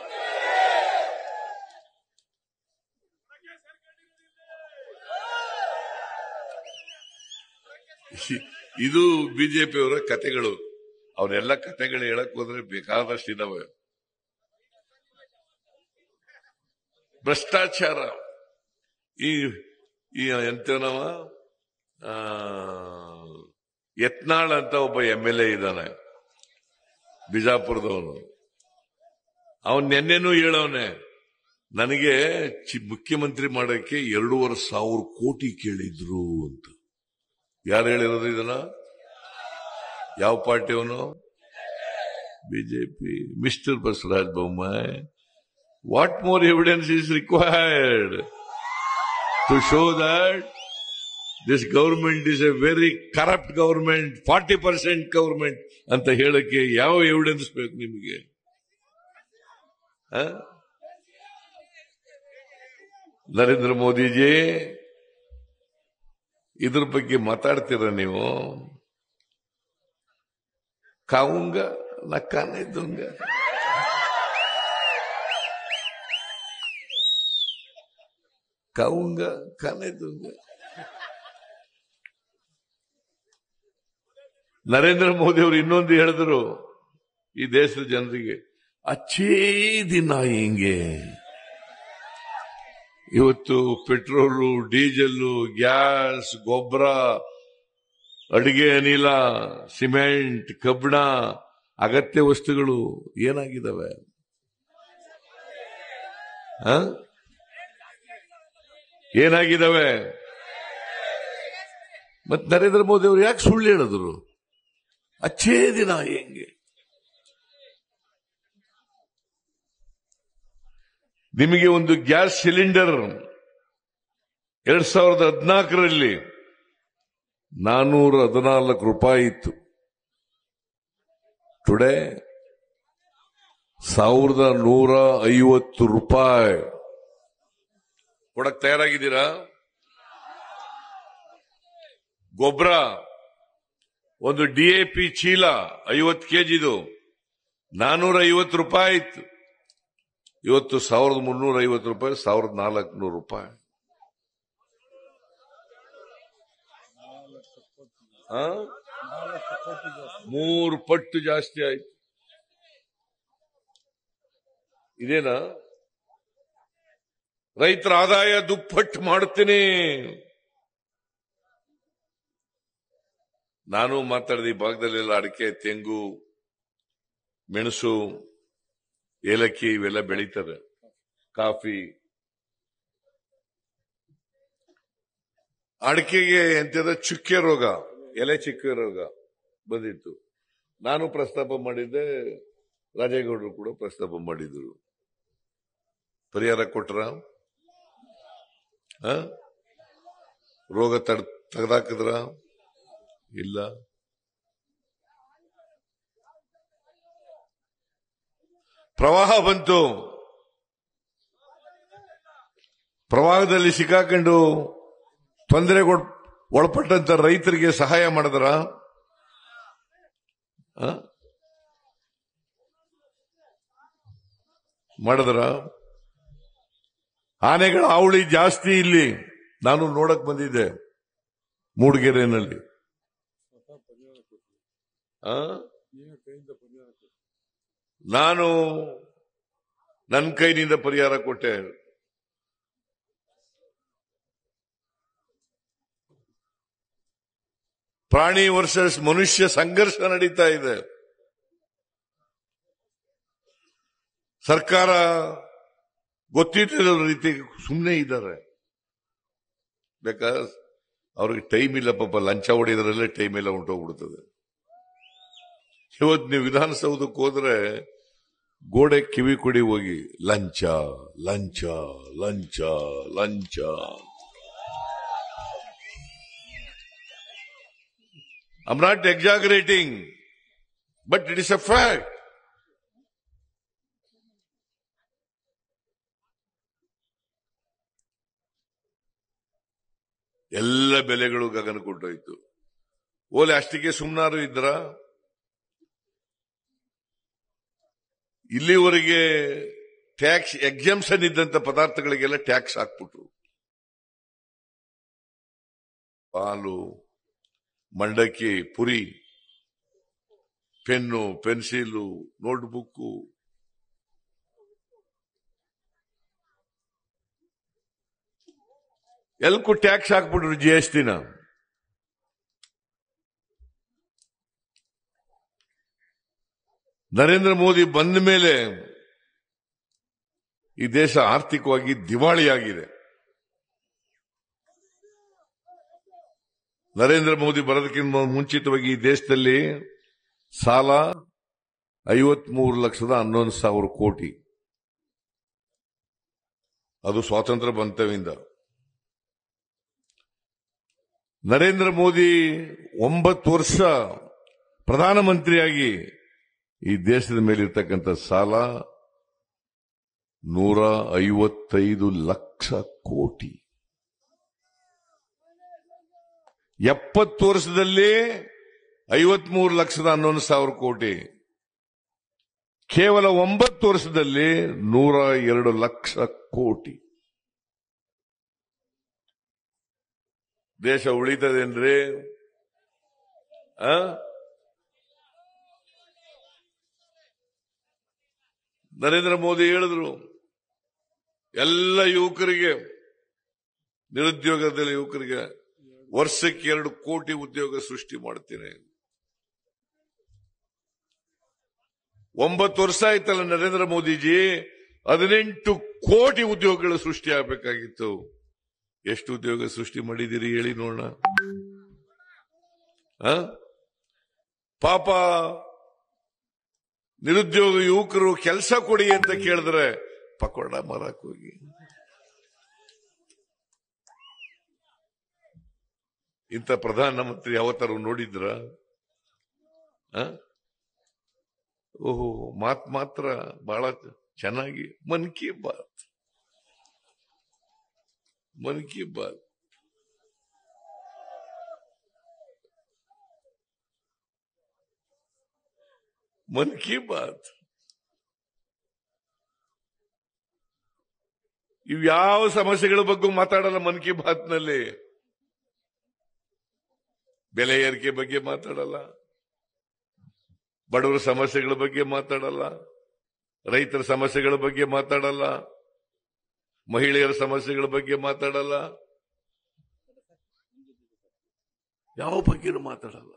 ಇದು ಬಿಜೆಪಿಯವರ ಕತೆಗಳು. ಅವನ್ನೆಲ್ಲ ಕತೆಗಳು ಹೇಳಕ್ ಹೋದ್ರೆ ಬೇಕಾದಷ್ಟು ಇದಾವೆ. ಭ್ರಷ್ಟಾಚಾರ. ಈ ಎಂತನವ ಯತ್ನಾಳ್ ಅಂತ ಒಬ್ಬ ಎಂ ಎಲ್ ಎ ಇದ್ದಾನೆ ಬಿಜಾಪುರದವನು. ಅವನ್ ನೆನ್ನೆನೂ ಹೇಳವನೆ, ನನಗೆ ಮುಖ್ಯಮಂತ್ರಿ ಮಾಡಕ್ಕೆ ಎರಡೂವರೆ ಸಾವಿರ ಕೋಟಿ ಕೇಳಿದ್ರು ಅಂತ. ಯಾರು ಹೇಳಿರೋದು ಇದನ್ನ? ಯಾವ ಪಾರ್ಟಿಯವನು? BJP. Mister Basavaraja Bommai, what more evidence is required to show that this government is a very corrupt government, forty percent government ಅಂತ ಹೇಳಕ್ಕೆ ಯಾವ ಎವಿಡೆನ್ಸ್ ಬೇಕು ನಿಮಗೆ? ನರೇಂದ್ರ ಮೋದಿಜಿ, ಇದ್ರ ಬಗ್ಗೆ ಮಾತಾಡ್ತೀರ ನೀವು? ಕಾವುಂಗ ನಕ್ಕಾನೆ ದುಂಗ. ಕಾವುಂಗ ಕಾನೆ ದುಂಗ. ನರೇಂದ್ರ ಮೋದಿ ಅವರು ಇನ್ನೊಂದು ಹೇಳಿದ್ರು ಈ ದೇಶದ ಜನರಿಗೆ, ಅಚ್ಚೇ ದಿನ ಹಿಂಗೆ. ಇವತ್ತು ಪೆಟ್ರೋಲು, ಡೀಸೆಲ್ಲು, ಗ್ಯಾಸ್, ಗೊಬ್ಬರ, ಅಡಿಗೆ ಅನಿಲ, ಸಿಮೆಂಟ್, ಕಬ್ಬಿಣ, ಅಗತ್ಯ ವಸ್ತುಗಳು ಏನಾಗಿದ್ದಾವೆ? ಏನಾಗಿದ್ದಾವೆ? ಮತ್ ನರೇಂದ್ರ ಮೋದಿ ಅವರು ಯಾಕೆ ಸುಳ್ಳು ಹೇಳಿದ್ರು? ಅಚ್ಚೇ ದಿನ ಹೆಂಗೆ? ನಿಮಗೆ ಒಂದು ಗ್ಯಾಸ್ ಸಿಲಿಂಡರ್ ಎರಡ್ ಸಾವಿರದ ಹದಿನಾಲ್ಕರಲ್ಲಿ ನಾನೂರ ಹದಿನಾಲ್ಕು ರೂಪಾಯಿ ಇತ್ತು. ಟುಡೇ ಸಾವಿರದ ನೂರ ಐವತ್ತು ರೂಪಾಯಿ. ಕೊಡಕ್ ತಯಾರಾಗಿದ್ದೀರಾ? ಗೊಬ್ಬರ ಒಂದು ಡಿಎಪಿ ಚೀಲ ಐವತ್ತು ಕೆಜಿದು ನಾನೂರ ಐವತ್ತು ರೂಪಾಯಿ ಇತ್ತು. ಇವತ್ತು ಸಾವಿರದ ಮುನ್ನೂರ ಐವತ್ತು ರೂಪಾಯಿ, ಸಾವಿರದ ನಾಲ್ಕುನೂರು ರೂಪಾಯಿ. ಮೂರು ಪಟ್ಟು ಜಾಸ್ತಿ ಆಯ್ತು. ಇದೇನಾ? ರೈತರ ಆದಾಯ ದುಪ್ಪಟ್ಟು ಮಾಡುತ್ತೇನೆ. ನಾನು ಮಾತಾಡಿದ ಈ ಭಾಗದಲ್ಲೆಲ್ಲ ಅಡಿಕೆ, ತೆಂಗು, ಮೆಣಸು, ಏಲಕ್ಕಿ ಇವೆಲ್ಲ ಬೆಳೀತಾರೆ, ಕಾಫಿ. ಅಡಿಕೆಗೆ ಎಂತದ ಚುಕ್ಕೆ ರೋಗ, ಎಲೆ ಚುಕ್ಕೆ ರೋಗ ಬಂದಿತ್ತು. ನಾನು ಪ್ರಸ್ತಾಪ ಮಾಡಿದ್ದೆ, ರಾಜೇಗೌಡರು ಕೂಡ ಪ್ರಸ್ತಾಪ ಮಾಡಿದ್ರು. ಪರಿಹಾರ ಕೊಟ್ರ? ರೋಗ ತಡ್ ತೆಗೆದಾಕಿದ್ರ? ಇಲ್ಲ. ಪ್ರವಾಹ ಬಂತು. ಪ್ರವಾಹದಲ್ಲಿ ಸಿಕ್ಕಾಕೊಂಡು ತೊಂದರೆ ಒಳಪಟ್ಟಂತ ರೈತರಿಗೆ ಸಹಾಯ ಮಾಡಿದ್ರ? ಮಾಡಿದ್ರ? ಆನೆಗಳ ಹಾವಳಿ ಜಾಸ್ತಿ ಇಲ್ಲಿ. ನಾನು ನೋಡಕ್ ಬಂದಿದ್ದೆ ಮೂಡಿಗೆರೆನಲ್ಲಿ. ನಾನು ನನ್ನ ಕೈನಿಂದ ಪರಿಹಾರ ಕೊಟ್ಟೆ. ಪ್ರಾಣಿ ವರ್ಸಸ್ ಮನುಷ್ಯ ಸಂಘರ್ಷ ನಡೀತಾ ಇದೆ. ಸರ್ಕಾರ ಗೊತ್ತಿದ್ದ ರೀತಿ ಸುಮ್ಮನೆ ಇದ್ದಾರೆ. ಬೇಕಾದ್ರೆ ಅವ್ರಿಗೆ ಟೈಮ್ ಇಲ್ಲ ಪಾಪ, ಲಂಚ ಹೊಡೆಯೋದ್ರಲ್ಲೇ ಟೈಮ್ ಎಲ್ಲ ಹೊಂಟೋಗ್ಬಿಡ್ತದೆ. ಇವತ್ತು ನೀವು ವಿಧಾನಸೌಧಕ್ಕೆ ಹೋದ್ರೆ ಗೋಡೆ ಕಿವಿ ಕೊಡಿ ಹೋಗಿ ಲಂಚ ಲಂಚ ಲಂಚ ಲಂಚ. I'm not exaggerating, but it is a fact. ಎಲ್ಲ ಬೆಲೆಗಳು ಗಗನ ಕೊಟ್ಟೋಯ್ತು. ಓಲೆ ಅಷ್ಟಿಗೆ ಸುಮ್ನಾರು ಇದ್ರ? ಇಲ್ಲಿವರೆಗೆ ಟ್ಯಾಕ್ಸ್ ಎಕ್ಸಂಪ್ಷನ್ ಇದ್ದಂತ ಪದಾರ್ಥಗಳಿಗೆಲ್ಲ ಟ್ಯಾಕ್ಸ್ ಹಾಕ್ಬಿಟ್ರು. ಹಾಲು, ಮಂಡಕ್ಕಿ, ಪುರಿ, ಪೆನ್ನು, ಪೆನ್ಸಿಲು, ನೋಟ್ಬುಕ್ಕು, ಎಲ್ಲಕ್ಕೂ ಟ್ಯಾಕ್ಸ್ ಹಾಕ್ಬಿಟ್ರು, ಜಿ ಎಸ್ ಟಿನ. ನರೇಂದ್ರ ಮೋದಿ ಬಂದ ಮೇಲೆ ಈ ದೇಶ ಆರ್ಥಿಕವಾಗಿ ದಿವಾಳಿಯಾಗಿದೆ. ನರೇಂದ್ರ ಮೋದಿ ಬರೋದಕ್ಕಿಂತ ಮುಂಚಿತವಾಗಿ ಈ ದೇಶದಲ್ಲಿ ಸಾಲ ಐವತ್ಮೂರು ಲಕ್ಷದ ಹನ್ನೊಂದು ಸಾವಿರ ಕೋಟಿ. ಅದು ಸ್ವಾತಂತ್ರ್ಯ ಬಂತವಿಂದ. ನರೇಂದ್ರ ಮೋದಿ ಒಂಬತ್ತು ವರ್ಷ ಪ್ರಧಾನಮಂತ್ರಿಯಾಗಿ ಈ ದೇಶದ ಮೇಲಿರ್ತಕ್ಕಂಥ ಸಾಲ ನೂರ ಐವತ್ತೈದು ಲಕ್ಷ ಕೋಟಿ. ಎಪ್ಪತ್ತು ವರ್ಷದಲ್ಲಿ ಐವತ್ಮೂರು ಲಕ್ಷದ ಹನ್ನೊಂದು ಸಾವಿರ ಕೋಟಿ. ಕೇವಲ ಒಂಬತ್ತು ವರ್ಷದಲ್ಲಿ ನೂರ ಎರಡು ಲಕ್ಷ ಕೋಟಿ. ದೇಶ ಉಳಿತದೇನ್ರಿ? ನರೇಂದ್ರ ಮೋದಿ ಹೇಳಿದ್ರು, ಎಲ್ಲ ಯುವಕರಿಗೆ, ನಿರುದ್ಯೋಗದಲ್ಲಿ ಯುವಕರಿಗೆ ವರ್ಷಕ್ಕೆ ಎರಡು ಕೋಟಿ ಉದ್ಯೋಗ ಸೃಷ್ಟಿ ಮಾಡ್ತೀನಿ. ಒಂಬತ್ತು ವರ್ಷ ಆಯ್ತಲ್ಲ ನರೇಂದ್ರ ಮೋದಿಜಿ, ಹದಿನೆಂಟು ಕೋಟಿ ಉದ್ಯೋಗಗಳು ಸೃಷ್ಟಿ ಆಗಬೇಕಾಗಿತ್ತು. ಎಷ್ಟು ಉದ್ಯೋಗ ಸೃಷ್ಟಿ ಮಾಡಿದಿರಿ ಹೇಳಿ ನೋಡೋಣ. ಪಾಪ ನಿರುದ್ಯೋಗ ಯುವಕರು ಕೆಲಸ ಕೊಡಿ ಅಂತ ಕೇಳಿದ್ರೆ ಪಕೋಡ ಮಾರಕ್ ಹೋಗಿ. ಇಂಥ ಪ್ರಧಾನಮಂತ್ರಿ ಯಾವತ್ತಾರು ನೋಡಿದ್ರ? ಓಹೋ, ಮಾತ್ ಮಾತ್ರ ಬಹಳ ಚೆನ್ನಾಗಿ ಮನ್ ಕಿ ಬಾತ್, ಮನ್ ಕಿ ಬಾತ್. ಮನ್ ಕಿ ಬಾತ್ ಇವು ಯಾವ ಸಮಸ್ಯೆಗಳ ಬಗ್ಗೆ ಮಾತಾಡಲ್ಲ ಮನ್ ಕಿ ಬಾತ್ ನಲ್ಲಿ. ಬೆಲೆ ಏರಿಕೆ ಬಗ್ಗೆ ಮಾತಾಡಲ್ಲ, ಬಡವರ ಸಮಸ್ಯೆಗಳ ಬಗ್ಗೆ ಮಾತಾಡಲ್ಲ, ರೈತರ ಸಮಸ್ಯೆಗಳ ಬಗ್ಗೆ ಮಾತಾಡಲ್ಲ, ಮಹಿಳೆಯರ ಸಮಸ್ಯೆಗಳ ಬಗ್ಗೆ ಮಾತಾಡಲ್ಲ, ಯಾವ ಬಗ್ಗೆನೂ ಮಾತಾಡಲ್ಲ.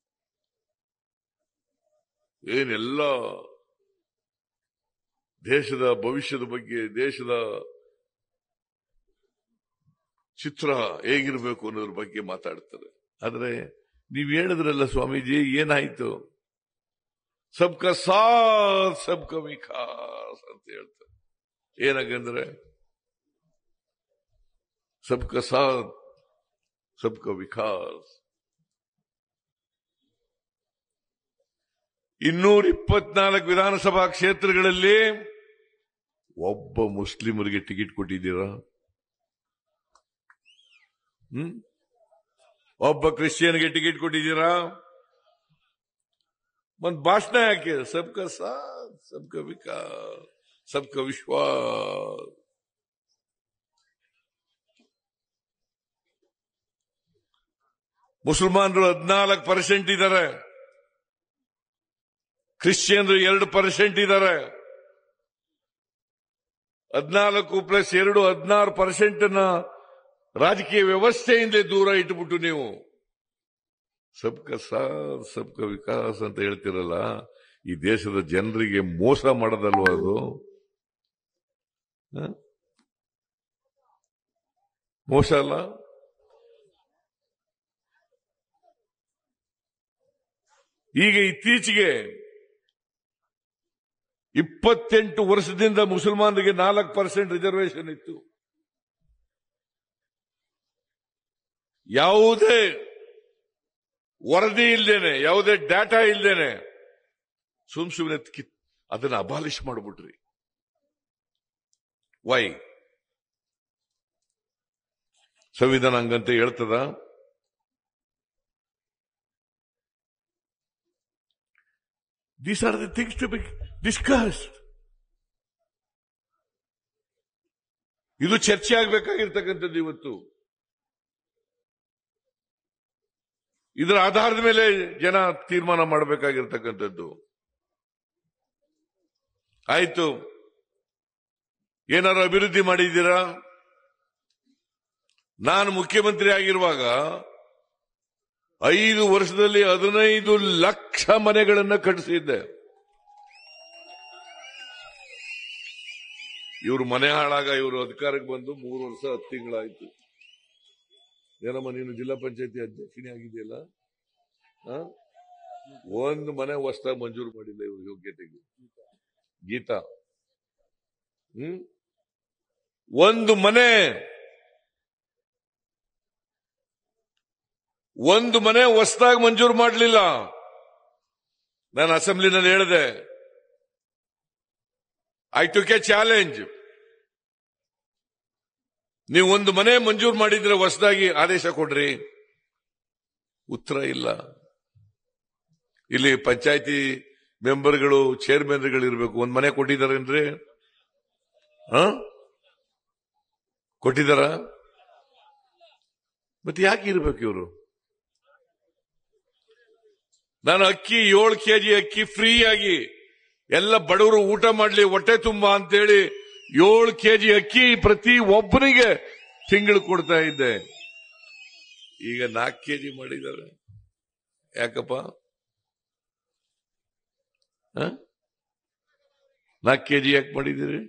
ಏನೆಲ್ಲ ದೇಶದ ಭವಿಷ್ಯದ ಬಗ್ಗೆ, ದೇಶದ ಚಿತ್ರ ಹೇಗಿರಬೇಕು ಅನ್ನೋದ್ರ ಬಗ್ಗೆ ಮಾತಾಡ್ತಾರೆ. ಆದ್ರೆ ನೀವ್ ಹೇಳಿದ್ರಲ್ಲ ಸ್ವಾಮೀಜಿ, ಏನಾಯ್ತು? ಸಬ್ಕಾ ಸಾಥ್ ಸಬ್ಕಾ ವಿಕಾಸ್ ಅಂತ ಹೇಳ್ತಾರೆ. ಏನಾಗಂದ್ರೆ ಸಬ್ಕಾ ಸಾಥ್ ಸಬ್ಕಾ ವಿಕಾಸ್. ಇನ್ನೂರ ಇಪ್ಪತ್ನಾಲ್ಕು ವಿಧಾನಸಭಾ ಕ್ಷೇತ್ರಗಳಲ್ಲಿ ಒಬ್ಬ ಮುಸ್ಲಿಮರಿಗೆ ಟಿಕೆಟ್ ಕೊಟ್ಟಿದ್ದೀರಾ? ಹ್ಮ್ ಒಬ್ಬ ಕ್ರಿಶ್ಚಿಯನ್ಗೆ ಟಿಕೆಟ್ ಕೊಟ್ಟಿದ್ದೀರಾ? ಒಂದು ಭಾಷಣ ಯಾಕೆ? ಸಬ್ಕಾ ಸಾಥ್ ಸಬ್ಕಾ ವಿಕಾಸ್ ಸಬ್ಕಾ ವಿಶ್ವಾಸ್. ಮುಸಲ್ಮಾನರು ಹದಿನಾಲ್ಕು ಪರ್ಸೆಂಟ್ ಇದ್ದಾರೆ, ಕ್ರಿಶ್ಚಿಯನ್ರು ಎರಡು ಪರ್ಸೆಂಟ್ ಇದ್ದಾರೆ. ಹದಿನಾಲ್ಕು ಪ್ಲಸ್ ಎರಡು ಹದಿನಾರು ಪರ್ಸೆಂಟ್ ನ ರಾಜಕೀಯ ವ್ಯವಸ್ಥೆಯಿಂದ ದೂರ ಇಟ್ಬಿಟ್ಟು ನೀವು ಸಬ್ಕಾ ಸಾಥ್ ಸಬ್ಕಾ ವಿಕಾಸ್ ಅಂತ ಹೇಳ್ತಿರಲ್ಲ, ಈ ದೇಶದ ಜನರಿಗೆ ಮೋಸ ಮಾಡೋದಲ್ವ ಅದು? ಮೋಸ ಅಲ್ಲ? ಈಗ ಇತ್ತೀಚೆಗೆ ಇಪ್ಪತ್ತೆಂಟು ವರ್ಷದಿಂದ ಮುಸಲ್ಮಾನರಿಗೆ ನಾಲ್ಕು ಪರ್ಸೆಂಟ್ ರಿಸರ್ವೇಶನ್ ಇತ್ತು. ಯಾವುದೇ ವರದಿ ಇಲ್ದೇನೆ, ಯಾವುದೇ ಡಾಟಾ ಇಲ್ದೇನೆ ಸುಮ್ ಸುಮ್ಮನೆ ಅದನ್ನ ಅಬಾಲಿಷ್ ಮಾಡಿಬಿಟ್ರಿ. ವೈ? ಸಂವಿಧಾನ ಹಂಗಂತ ಹೇಳ್ತದ? These are the things to be discussed. ಇದು ಚರ್ಚೆ ಆಗಬೇಕಾಗಿರ್ತಕ್ಕಂಥದ್ದು ಇವತ್ತು. ಇದರ ಆಧಾರದ ಮೇಲೆ ಜನ ತೀರ್ಮಾನ ಮಾಡಬೇಕಾಗಿರ್ತಕ್ಕಂಥದ್ದು. ಆಯ್ತು, ಏನಾದ್ರು ಅಭಿವೃದ್ಧಿ ಮಾಡಿದ್ದೀರಾ? ನಾನು ಮುಖ್ಯಮಂತ್ರಿ ಆಗಿರುವಾಗ ಐದು ವರ್ಷದಲ್ಲಿ ಹದಿನೈದು ಲಕ್ಷ ಮನೆಗಳನ್ನು ಕಟ್ಟಿಸಿದ್ದೆ. ಇವರು ಮನೆ ಹಾಳಾಗ ಇವರು ಅಧಿಕಾರಕ್ಕೆ ಬಂದು ಮೂರು ವರ್ಷ ಹತ್ತು ತಿಂಗಳಾಯ್ತು. ಏನಮ್ಮ ನೀನು ಜಿಲ್ಲಾ ಪಂಚಾಯತಿ ಅಧ್ಯಕ್ಷನೇ ಆಗಿದೆಯಲ್ಲ, ಒಂದು ಮನೆ ಹೊಸದಾಗಿ ಮಂಜೂರು ಮಾಡಿಲ್ಲ ಇವ್ರ ಯೋಗ್ಯತೆಗೆ. ಗೀತಾ, ಹ್ಮ್ ಒಂದು ಮನೆ ಒಂದು ಮನೆ ಹೊಸದಾಗಿ ಮಂಜೂರು ಮಾಡಲಿಲ್ಲ. ನಾನು ಅಸೆಂಬ್ಲಿನಲ್ಲಿ ಹೇಳಿದೆ, ಐ ಟುಕ್ ಎ ಚಾಲೆಂಜ್. ನೀವು ಒಂದು ಮನೆ ಮಂಜೂರು ಮಾಡಿದ್ರೆ ಹೊಸದಾಗಿ ಆದೇಶ ಕೊಡ್ರಿ. ಉತ್ತರ ಇಲ್ಲ. ಇಲ್ಲಿ ಪಂಚಾಯತಿ ಮೆಂಬರ್ಗಳು, ಚೇರ್ಮನ್ಗಳು ಇರಬೇಕು. ಒಂದ್ ಮನೆ ಕೊಟ್ಟಿದ್ದಾರೇನ್ರಿ? ಹ ಕೊಟ್ಟಿದ್ದಾರ? ಮತ್ತೆ ಯಾಕೆ ಇರ್ಬೇಕು ಇವರು? ನಾನು ಅಕ್ಕಿ ಏಳು ಕೆಜಿ ಅಕ್ಕಿ ಫ್ರೀ ಆಗಿ ಎಲ್ಲ ಬಡವರು ಊಟ ಮಾಡ್ಲಿ ಹೊಟ್ಟೆ ತುಂಬಾ ಅಂತೇಳಿ ಏಳು ಕೆಜಿ ಅಕ್ಕಿ ಪ್ರತಿ ಒಬ್ಬನಿಗೆ ತಿಂಗಳು ಕೊಡ್ತಾ ಇದ್ದೆ. ಈಗ ನಾಲ್ಕು ಕೆಜಿ ಮಾಡಿದ್ದಾರೆ. ಯಾಕಪ್ಪ? ನಾಲ್ಕು ಕೆಜಿ ಯಾಕೆ ಮಾಡಿದ್ದೀರಿ?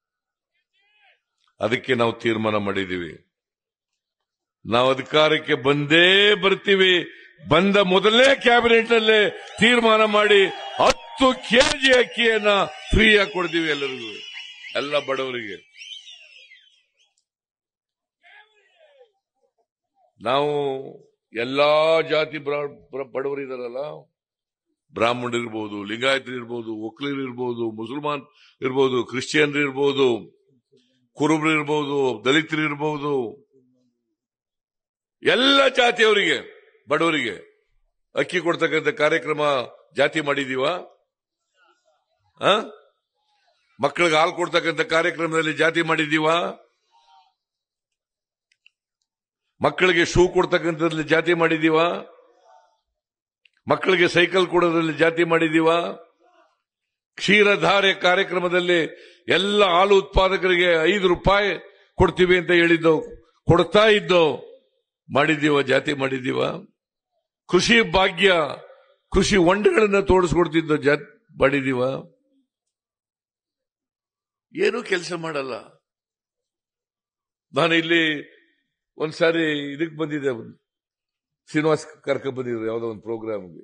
ಅದಕ್ಕೆ ನಾವು ತೀರ್ಮಾನ ಮಾಡಿದ್ದೀವಿ, ನಾವು ಅಧಿಕಾರಕ್ಕೆ ಬಂದೇ ಬರ್ತೀವಿ. ಬಂದ ಮೊದಲನೇ ಕ್ಯಾಬಿನೆಟ್ ನಲ್ಲೇ ತೀರ್ಮಾನ ಮಾಡಿ ಹತ್ತು ಕೆಜಿ ಅಕ್ಕಿಯನ್ನ ಫ್ರೀಯಾಗಿ ಕೊಡ್ತೀವಿ ಎಲ್ಲರಿಗೂ, ಎಲ್ಲ ಬಡವರಿಗೆ. ನಾವು ಎಲ್ಲಾ ಜಾತಿ ಬಡವರಿದಾರಲ್ಲ, ಬ್ರಾಹ್ಮಣರು ಇರ್ಬೋದು, ಲಿಂಗಾಯತರು ಇರ್ಬೋದು, ಒಕ್ಕಲಿಗರು ಇರ್ಬೋದು, ಮುಸಲ್ಮಾನ್ ಇರ್ಬೋದು, ಕ್ರಿಶ್ಚಿಯನ್ರು ಇರ್ಬೋದು, ಕುರುಬರು ಇರ್ಬೋದು, ದಲಿತರು ಇರ್ಬೋದು, ಎಲ್ಲ ಜಾತಿಯವರಿಗೆ ಬಡವರಿಗೆ ಅಕ್ಕಿ ಕೊಡ್ತಕ್ಕಂಥ ಕಾರ್ಯಕ್ರಮ ಜಾತಿ ಮಾಡಿದೀವ. ಮಕ್ಕಳಿಗೆ ಹಾಲು ಕೊಡ್ತಕ್ಕಂಥ ಕಾರ್ಯಕ್ರಮದಲ್ಲಿ ಜಾತಿ ಮಾಡಿದೀವ. ಮಕ್ಕಳಿಗೆ ಶೂ ಕೊಡ್ತಕ್ಕಂಥದ್ರಲ್ಲಿ ಜಾತಿ ಮಾಡಿದೀವ. ಮಕ್ಕಳಿಗೆ ಸೈಕಲ್ ಕೊಡೋದ್ರಲ್ಲಿ ಜಾತಿ ಮಾಡಿದೀವ. ಕ್ಷೀರಧಾರೆ ಕಾರ್ಯಕ್ರಮದಲ್ಲಿ ಎಲ್ಲ ಹಾಲು ಉತ್ಪಾದಕರಿಗೆ ಐದು ರೂಪಾಯಿ ಕೊಡ್ತೀವಿ ಅಂತ ಹೇಳಿದ್ದು, ಕೊಡ್ತಾ ಇದ್ದೋ ಮಾಡಿದೀವ, ಜಾತಿ ಮಾಡಿದೀವ. ಕೃಷಿ ಭಾಗ್ಯ, ಕೃಷಿ ಹೊಂಡಗಳನ್ನ ತೋಡಿಸ್ಕೊಡ್ತಿದ್ದೋ ಜಾತಿ ಮಾಡಿದೀವ. ಏನೂ ಕೆಲಸ ಮಾಡಲ್ಲ. ನಾನು ಇಲ್ಲಿ ಒಂದ್ಸಾರಿ ಇದಕ್ಕೆ ಬಂದಿದ್ದೆ, ಶ್ರೀನಿವಾಸ್ ಕರ್ಕ ಬಂದಿದ್ರು ಯಾವುದೋ ಒಂದು ಪ್ರೋಗ್ರಾಮ್ಗೆ.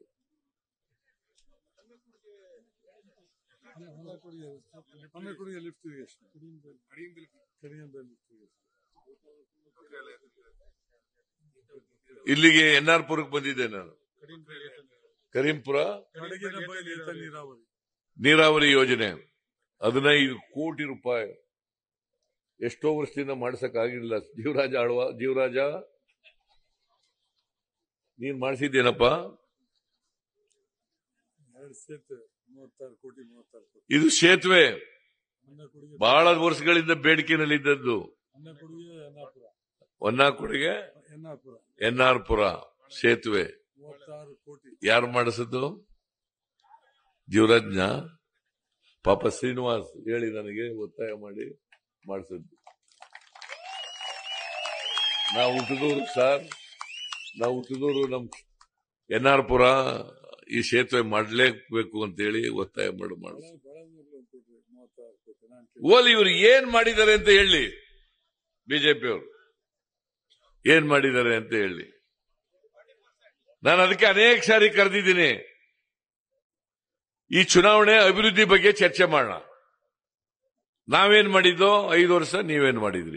ಇಲ್ಲಿಗೆ ಎನ್ ಆರ್ ಪುರಕ್ಕೆ ಬಂದಿದ್ದೆ ನಾನು. ಕರೀಂಪುರ ನೀರಾವರಿ ಯೋಜನೆ ಹದಿನೈದು ಕೋಟಿ ರೂಪಾಯಿ ಎಷ್ಟೋ ವರ್ಷದಿಂದ ಮಾಡ್ಸಕ್ ಆಗಿಲ್ಲ. ಜೀವರಾಜ ಆಳ್ವ, ಜೀವರಾಜ ನೀನ್ ಮಾಡಿಸಿದ್ದೇನಪ್ಪ? ಇದು ಸೇತುವೆ ಬಹಳ ವರ್ಷಗಳಿಂದ ಬೇಡಿಕೆನಲ್ಲಿದ್ದದ್ದು. ಹೊನ್ನಾಕುಡಿಗೆ ಎನ್ ಆರ್ ಪುರ ಸೇತುವೆ ಯಾರು ಮಾಡಿಸಿದ್ದು? ಜೀವರಾಜ್ನ ಪಾಪ ಶ್ರೀನಿವಾಸ್ ಹೇಳಿ ನನಗೆ ಒತ್ತಾಯ ಮಾಡಿ ಮಾಡಿಸಿದ್ದು. ನಾವು ಹುಟ್ಟಿದವರು ಸರ್, ನಾವು ಹುಟ್ಟಿದವರು ನಮ್ ಎನ್ ಆರ್ ಪುರ ಈ ಸೇತುವೆ ಮಾಡಲೇಬೇಕು ಅಂತೇಳಿ ಒತ್ತಾಯ ಮಾಡಿ ಮಾಡ. ಓಲಿ ಇವರು ಏನ್ ಮಾಡಿದ್ದಾರೆ ಅಂತ ಹೇಳಿ, ಬಿಜೆಪಿಯವರು ಏನ್ ಮಾಡಿದ್ದಾರೆ ಅಂತ ಹೇಳಿ. ನಾನು ಅದಕ್ಕೆ ಅನೇಕ ಸಾರಿ ಕರೆದಿದ್ದೀನಿ. ಈ ಚುನಾವಣೆ ಅಭಿವೃದ್ಧಿ ಬಗ್ಗೆ ಚರ್ಚೆ ಮಾಡೋಣ. ನಾವೇನ್ ಮಾಡಿದ್ದೋ ಐದು ವರ್ಷ, ನೀವೇನ್ ಮಾಡಿದ್ರಿ?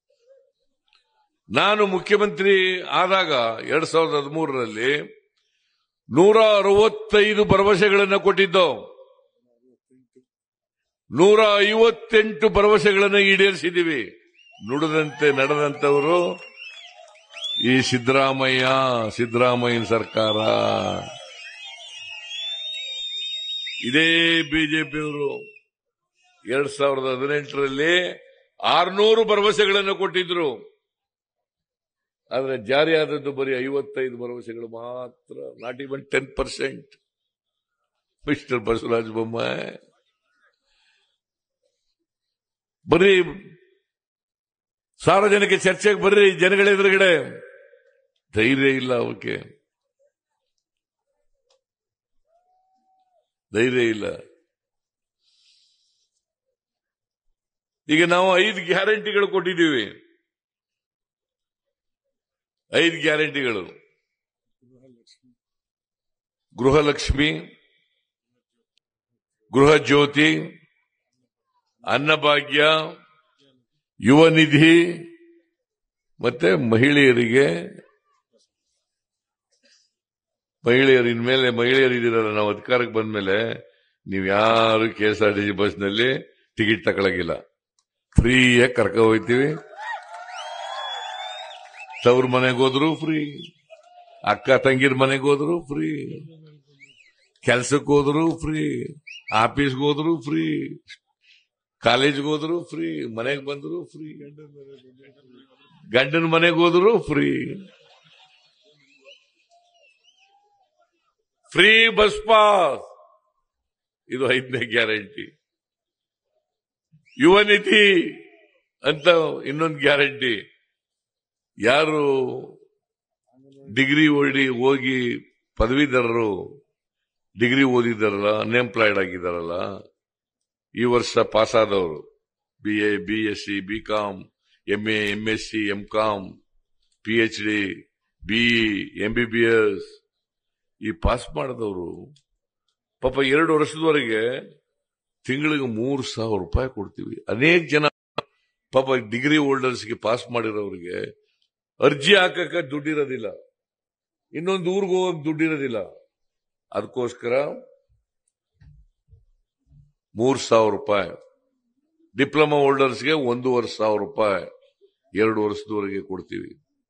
ನಾನು ಮುಖ್ಯಮಂತ್ರಿ ಆದಾಗ ಎರಡ್ ಸಾವಿರದ ಹದಿಮೂರರಲ್ಲಿ ನೂರ ಅರವತ್ತೈದು ಭರವಸೆಗಳನ್ನು ಕೊಟ್ಟಿದ್ದೋ, ನೂರ ಐವತ್ತೆಂಟು ಭರವಸೆಗಳನ್ನು ಈಡೇರಿಸಿದ್ದೀವಿ. ನುಡಿದಂತೆ ನಡೆದಂತವರು ಈ ಸಿದ್ದರಾಮಯ್ಯ ಸಿದ್ದರಾಮಯ್ಯನ ಸರ್ಕಾರ. ಇದೇ ಬಿಜೆಪಿಯವರು ಎರಡ್ ಸಾವಿರದ ಹದಿನೆಂಟರಲ್ಲಿ ಆರ್ನೂರು ಭರವಸೆಗಳನ್ನು ಕೊಟ್ಟಿದ್ರು. ಆದರೆ ಜಾರಿಯಾದದ್ದು ಬರೀ ಐವತ್ತೈದು ಭರವಸೆಗಳು ಮಾತ್ರ. Not even ten percent. Mister Basavaraja Bommai ಬರೀ ಸಾರ್ವಜನಿಕ ಚರ್ಚೆಗೆ ಬರ್ರಿ, ಜನಗಳ ಎದುರುಗಡೆ. ಧೈರ್ಯ ಇಲ್ಲ ಅವಕ್ಕೆ, ಧೈರ್ಯ ಇಲ್ಲ. ಈಗ ನಾವು ಐದು ಗ್ಯಾರಂಟಿಗಳು ಕೊಟ್ಟಿದ್ದೀವಿ. ಐದು ಗ್ಯಾರಂಟಿಗಳು: ಗೃಹಲಕ್ಷ್ಮಿ, ಗೃಹ ಜ್ಯೋತಿ, ಅನ್ನಭಾಗ್ಯ, ಯುವ ನಿಧಿ, ಮತ್ತೆ ಮಹಿಳೆಯರಿಗೆ ಮಹಿಳೆಯರು ಇನ್ಮೇಲೆ ಮಹಿಳೆಯರು ಇದ್ದೀರಲ್ಲ, ನಾವು ಅಧಿಕಾರಕ್ಕೆ ಬಂದ ಮೇಲೆ ನೀವು ಯಾರು K S R T C ಬಸ್ನಲ್ಲಿ ಟಿಕೆಟ್ ತಗೊಳಗಿಲ್ಲ. ಫ್ರೀಯಾಗಿ ಕರ್ಕ ಹೋಗ್ತೀವಿ. ತವ್ರ ಮನೆಗೆ ಹೋದ್ರು ಫ್ರೀ, ಅಕ್ಕ ತಂಗಿರ ಮನೆಗೆ ಹೋದ್ರು ಫ್ರೀ, ಕೆಲ್ಸಕ್ಕೆ ಹೋದ್ರು ಫ್ರೀ, ಆಫೀಸ್ಗೆ ಹೋದ್ರು ಫ್ರೀ, ಕಾಲೇಜ್ಗೆ ಹೋದ್ರು ಫ್ರೀ, ಮನೆಗೆ ಬಂದ್ರು ಫ್ರೀ, ಗಂಡನ ಮನೆಗೆ ಹೋದ್ರು ಫ್ರೀ. ಫ್ರೀ ಬಸ್ ಪಾಸ್, ಇದು ಐದನೇ ಗ್ಯಾರಂಟಿ. ಯುವ ನಿಧಿ ಅಂತ ಇನ್ನೊಂದು ಗ್ಯಾರಂಟಿ. ಯಾರು ಡಿಗ್ರಿ ಓದಿ ಹೋಗಿ ಪದವೀಧರರು ಡಿಗ್ರಿ ಓದಿದಾರಲ್ಲ, ಅನ್ಎಂಪ್ಲಾಯ್ಡ್ ಆಗಿದ್ದಾರಲ್ಲ, ಈ ವರ್ಷ ಪಾಸ್ ಆದವರು, B A, B S C, B com, M A, M S C, M com, P H D, BE, M B B S, ಈ ಪಾಸ್ ಮಾಡಿದವರು ಪಾಪ ಎರಡು ವರ್ಷದವರೆಗೆ ತಿಂಗಳಿಗೆ ಮೂರು ಸಾವಿರ ರೂಪಾಯಿ ಕೊಡ್ತೀವಿ. ಅನೇಕ ಜನ ಪಾಪ ಡಿಗ್ರಿ ಹೋಲ್ಡರ್ಸ್ಗೆ ಪಾಸ್ ಮಾಡಿರೋರಿಗೆ ಅರ್ಜಿ ಹಾಕಕ್ಕೆ ದುಡ್ಡಿರೋದಿಲ್ಲ, ಇನ್ನೊಂದು ಊರಿಗೆ ಹೋಗಕ್ಕೆ ದುಡ್ಡಿರೋದಿಲ್ಲ. ಅದಕ್ಕೋಸ್ಕರ ಮೂರ್ ಸಾವಿರ ರೂಪಾಯಿ, ಡಿಪ್ಲೊಮಾ ಹೋಲ್ಡರ್ಸ್ಗೆ ಒಂದೂವರೆ ಸಾವಿರ ರೂಪಾಯಿ ಎರಡು ವರ್ಷದವರೆಗೆ ಕೊಡ್ತೀವಿ.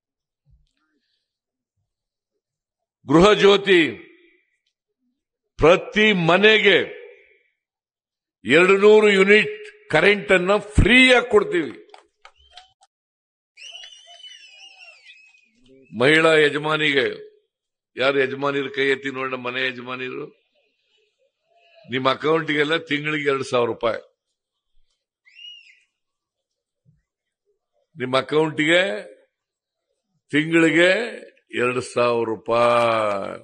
ಗೃಹ ಜ್ಯೋತಿ, ಪ್ರತಿ ಮನೆಗೆ ಎರಡು ನೂರು ಯೂನಿಟ್ ಕರೆಂಟ್ ಅನ್ನ ಫ್ರೀಯಾಗಿ ಕೊಡ್ತೀವಿ. ಮಹಿಳಾ ಯಜಮಾನಿಗೆ, ಯಾರು ಯಜಮಾನಿರು ಕೈ ಎತ್ತಿ ನೋಡ, ಮನೆ ಯಜಮಾನಿರು, ನಿಮ್ಮ ಅಕೌಂಟ್ಗೆಲ್ಲ ತಿಂಗಳಿಗೆ ಎರಡು ಸಾವಿರ ರೂಪಾಯಿ, ನಿಮ್ಮ ಅಕೌಂಟ್ಗೆ ತಿಂಗಳಿಗೆ ಎರಡು ಸಾವಿರ ರೂಪಾಯಿ.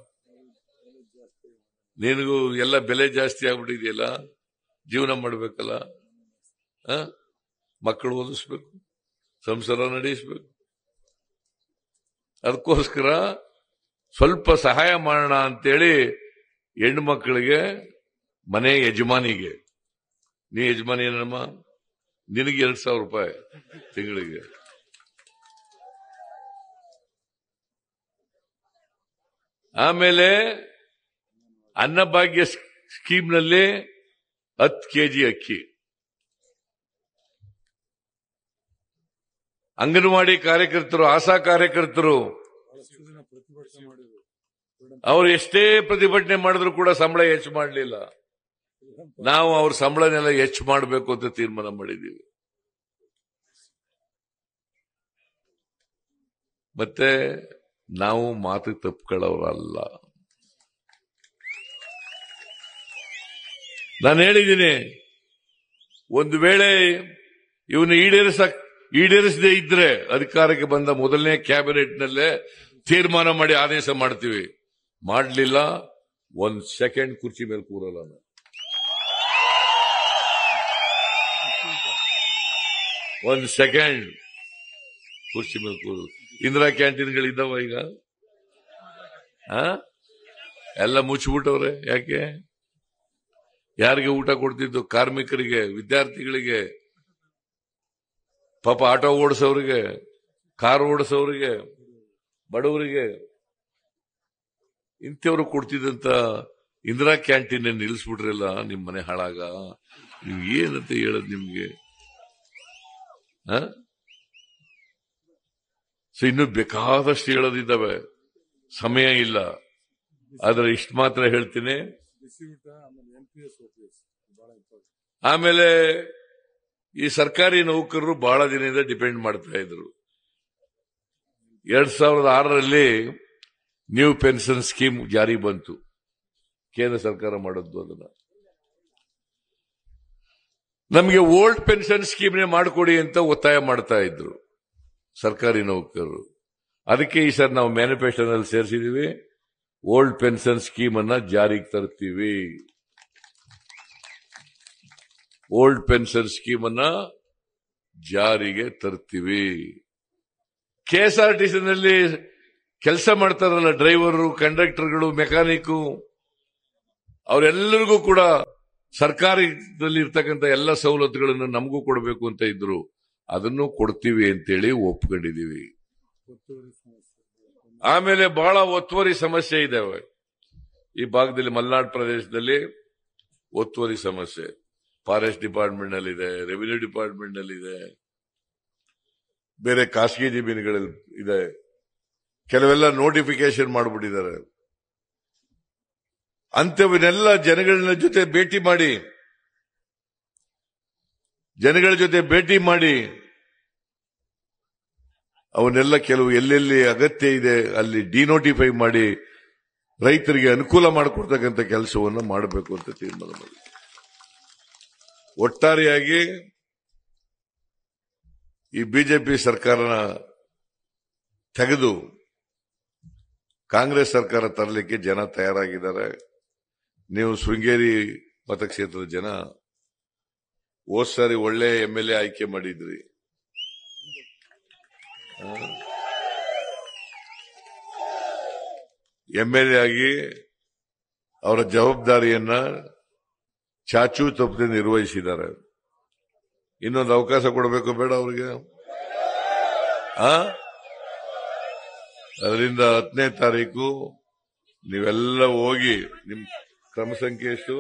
ನಿನಗೂ ಎಲ್ಲ ಬೆಲೆ ಜಾಸ್ತಿ ಆಗ್ಬಿಟ್ಟಿದೆಯಲ್ಲ, ಜೀವನ ಮಾಡಬೇಕಲ್ಲ, ಮಕ್ಕಳು ಓದಿಸ್ಬೇಕು, ಸಂಸಾರ ನಡೆಸಬೇಕು. ಅದಕ್ಕೋಸ್ಕರ ಸ್ವಲ್ಪ ಸಹಾಯ ಮಾಡೋಣ ಅಂತೇಳಿ ಹೆಣ್ಣು ಮಕ್ಕಳಿಗೆ, ಮನೆ ಯಜಮಾನಿಗೆ, ನೀ ಯಜಮಾನಿ ಏನಮ್ಮ, ನಿನಗೆ ಎರಡ್ ಸಾವಿರ ರೂಪಾಯಿ ತಿಂಗಳಿಗೆ. ಆಮೇಲೆ ಅನ್ನಭಾಗ್ಯ ಸ್ಕೀಮ್ನಲ್ಲಿ ಹತ್ತು ಕೆಜಿ ಅಕ್ಕಿ, ಅಂಗನವಾಡಿ ಕಾರ್ಯಕರ್ತರು, ಆಶಾ ಕಾರ್ಯಕರ್ತರು, ಅವರು ಎಷ್ಟೇ ಪ್ರತಿಭಟನೆ ಮಾಡಿದ್ರು ಕೂಡ ಸಂಬಳ ಹೆಚ್ಚು ಮಾಡಲಿಲ್ಲ. ನಾವು ಅವ್ರ ಸಂಬಳನೆಲ್ಲ ಹೆಚ್ಚು ಮಾಡಬೇಕು ಅಂತ ತೀರ್ಮಾನ ಮಾಡಿದ್ದೀವಿ. ಮತ್ತೆ ನಾವು ಮಾತು ತಪ್ಪುಕೊಳ್ಳೋರಲ್ಲ. ನಾನು ಹೇಳಿದ್ದೀನಿ, ಒಂದು ವೇಳೆ ಇವನು ಈಡೇರಿಸ ಈಡೇರಿಸದೇ ಇದ್ರೆ ಅಧಿಕಾರಕ್ಕೆ ಬಂದ ಮೊದಲನೇ ಕ್ಯಾಬಿನೆಟ್ನಲ್ಲೇ ತೀರ್ಮಾನ ಮಾಡಿ ಆದೇಶ ಮಾಡ್ತೀವಿ. ಮಾಡಲಿಲ್ಲ, ಒಂದ್ ಸೆಕೆಂಡ್ ಕುರ್ಚಿ ಮೇಲೆ ಕೂರಲ್ಲ. ಒಂದ್ ಸೆಕೆಂಡ್ ಕುರ್ಚಿ ಮೇಲೆ ಕೂರು. ಇಂದಿರಾ ಕ್ಯಾಂಟೀನ್ಗಳಿದ್ದಾವ ಈಗ? ಎಲ್ಲ ಮುಚ್ಚಿಬಿಟ್ಟವ್ರೆ. ಯಾಕೆ? ಯಾರಿಗೆ ಊಟ ಕೊಡ್ತಿದ್ದು? ಕಾರ್ಮಿಕರಿಗೆ, ವಿದ್ಯಾರ್ಥಿಗಳಿಗೆ, ಪಾಪ ಆಟೋ ಓಡಿಸೋರಿಗೆ, ಕಾರ್ ಓಡಿಸೋರಿಗೆ, ಬಡವರಿಗೆ, ಇಂಥವ್ರು ಕೊಡ್ತಿದ್ದಂತ ಇಂದಿರಾ ಕ್ಯಾಂಟೀನ್ ನಿಲ್ಲಿಸ್ಬಿಟ್ರಲ್ಲ ನಿಮ್ ಮನೆ ಹಾಳಾಗ. ನೀವು ಏನಂತ ಹೇಳದ್ ನಿಮ್ಗೆ? ಸೊ ಇನ್ನು ಬೇಕಾದಷ್ಟು ಹೇಳೋದಿದ್ದಾವೆ, ಸಮಯ ಇಲ್ಲ. ಆದ್ರೆ ಇಷ್ಟು ಮಾತ್ರ ಹೇಳ್ತೀನಿ. ಆಮೇಲೆ ಈ ಸರ್ಕಾರಿ ನೌಕರರು ಬಹಳ ದಿನದಿಂದ ಡಿಪೆಂಡ್ ಮಾಡ್ತಾ ಇದ್ರು. ಎರಡ್ ಸಾವಿರದ ಆರರಲ್ಲಿ ನ್ಯೂ ಪೆನ್ಷನ್ ಸ್ಕೀಮ್ ಜಾರಿ ಬಂತು, ಕೇಂದ್ರ ಸರ್ಕಾರ ಮಾಡೋದು. ಅದನ್ನ ನಮಗೆ ಓಲ್ಡ್ ಪೆನ್ಷನ್ ಸ್ಕೀಮ್ನೇ ಮಾಡಿಕೊಡಿ ಅಂತ ಒತ್ತಾಯ ಮಾಡ್ತಾ ಇದ್ರು ಸರ್ಕಾರಿ ನೌಕರರು. ಅದಕ್ಕೆ ಈ ಸರ್ ನಾವು ಮ್ಯಾನಿಫೆಸ್ಟೋನಲ್ಲಿ ಸೇರಿಸಿದೀವಿ, ಓಲ್ಡ್ ಪೆನ್ಷನ್ ಸ್ಕೀಮ್ ಅನ್ನ ಜಾರಿಗೆ ತರ್ತೀವಿ. ಓಲ್ಡ್ ಪೆನ್ಷನ್ ಸ್ಕೀಮ್ ಅನ್ನ ಜಾರಿಗೆ ತರ್ತೀವಿ. ಕೆಎಸ್ಆರ್ಟಿಸಿನಲ್ಲಿ ಕೆಲಸ ಮಾಡ್ತಾರಲ್ಲ ಡ್ರೈವರು, ಕಂಡಕ್ಟರ್ಗಳು, ಮೆಕ್ಯಾನಿಕ್, ಅವರೆಲ್ಲರಿಗೂ ಕೂಡ ಸರ್ಕಾರದಲ್ಲಿ ಇರ್ತಕ್ಕಂಥ ಎಲ್ಲ ಸವಲತ್ತುಗಳನ್ನು ನಮಗೂ ಕೊಡಬೇಕು ಅಂತ ಇದ್ರು. ಅದನ್ನು ಕೊಡ್ತೀವಿ ಅಂತೇಳಿ ಒಪ್ಕೊಂಡಿದೀವಿ. ಆಮೇಲೆ ಬಹಳ ಒತ್ತುವರಿ ಸಮಸ್ಯೆ ಇದಾವೆ ಈ ಭಾಗದಲ್ಲಿ, ಮಲೆನಾಡು ಪ್ರದೇಶದಲ್ಲಿ ಒತ್ತುವರಿ ಸಮಸ್ಯೆ ಫಾರೆಸ್ಟ್ ಡಿಪಾರ್ಟ್ಮೆಂಟ್ ನಲ್ಲಿ ಇದೆ, ರೆವಿನ್ಯೂ ಡಿಪಾರ್ಟ್ಮೆಂಟ್ ನಲ್ಲಿ ಇದೆ, ಬೇರೆ ಖಾಸಗಿ ಜಮೀನುಗಳಲ್ಲಿ ಇದೆ. ಕೆಲವೆಲ್ಲ ನೋಟಿಫಿಕೇಶನ್ ಮಾಡಿಬಿಟ್ಟಿದ್ದಾರೆ. ಅಂಥವನ್ನೆಲ್ಲ ಜನಗಳ ಜೊತೆ ಭೇಟಿ ಮಾಡಿ ಜನಗಳ ಜೊತೆ ಭೇಟಿ ಮಾಡಿ ಅವನ್ನೆಲ್ಲ ಕೆಲವು ಎಲ್ಲೆಲ್ಲಿ ಅಗತ್ಯ ಇದೆ ಅಲ್ಲಿ ಡಿನೋಟಿಫೈ ಮಾಡಿ ರೈತರಿಗೆ ಅನುಕೂಲ ಮಾಡಿಕೊಡ್ತಕ್ಕಂಥ ಕೆಲಸವನ್ನು ಮಾಡಬೇಕು ಅಂತ ತೀರ್ಮಾನ ಮಾಡಿ. ಒಟ್ಟಾರೆಯಾಗಿ ಈ ಬಿಜೆಪಿ ಸರ್ಕಾರನ ತೆಗೆದು ಕಾಂಗ್ರೆಸ್ ಸರ್ಕಾರ ತರಲಿಕ್ಕೆ ಜನ ತಯಾರಾಗಿದ್ದಾರೆ. ನೀವು ಶೃಂಗೇರಿ ಮತಕ್ಷೇತ್ರದ ಜನ ಹೋದ್ ಸಾರಿ ಒಳ್ಳೆ ಎಂ ಎಲ್ ಎ ಆಯ್ಕೆ ಮಾಡಿದ್ರಿ. ಎಂ ಎಲ್ ಎ ಆಗಿ ಅವರ ಜವಾಬ್ದಾರಿಯನ್ನ ಚಾಚೂ ತಪ್ಪದೆ ನಿರ್ವಹಿಸಿದ್ದಾರೆ. ಇನ್ನೊಂದು ಅವಕಾಶ ಕೊಡಬೇಕು ಬೇಡ ಅವ್ರಿಗೆ? ಅದರಿಂದ ಹತ್ತನೇ ತಾರೀಕು ನೀವೆಲ್ಲ ಹೋಗಿ ನಿಮ್ ಕ್ರಮ ಸಂಖ್ಯೆ ಎಷ್ಟು?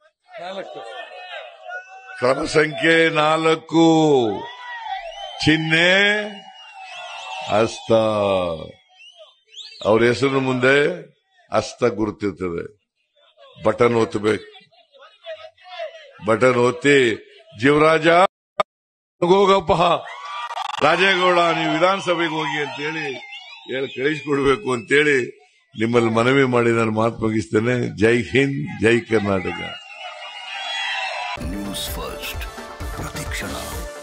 ಕ್ರಮ ಸಂಖ್ಯೆ ನಾಲ್ಕು, ಚಿಹ್ನೆ ಹಸ್ತ. ಅವ್ರ ಹೆಸರು ಮುಂದೆ ಹಸ್ತ ಗುರುತಿರ್ತದೆ. ಬಟನ್ ಒತ್ತಬೇಕು. ಬಟನ್ ಒತ್ತಿ ಜೀವರಾಜ ಹೋಗಪ್ಪ, ರಾಜೇಗೌಡ ನೀವು ವಿಧಾನಸಭೆಗೆ ಹೋಗಿ ಅಂತೇಳಿ ಹೇಳಿ ಕಳಿಸಿಕೊಡ್ಬೇಕು ಅಂತೇಳಿ ನಿಮ್ಮಲ್ಲಿ ಮನವಿ ಮಾಡಿ ನಾನು ಮಾತು ಮುಗಿಸ್ತೇನೆ. ಜೈ ಹಿಂದ್, ಜೈ ಕರ್ನಾಟಕ. ನ್ಯೂಸ್ ಫಸ್ಟ್ ಪ್ರತಿಕ್ಷಣ.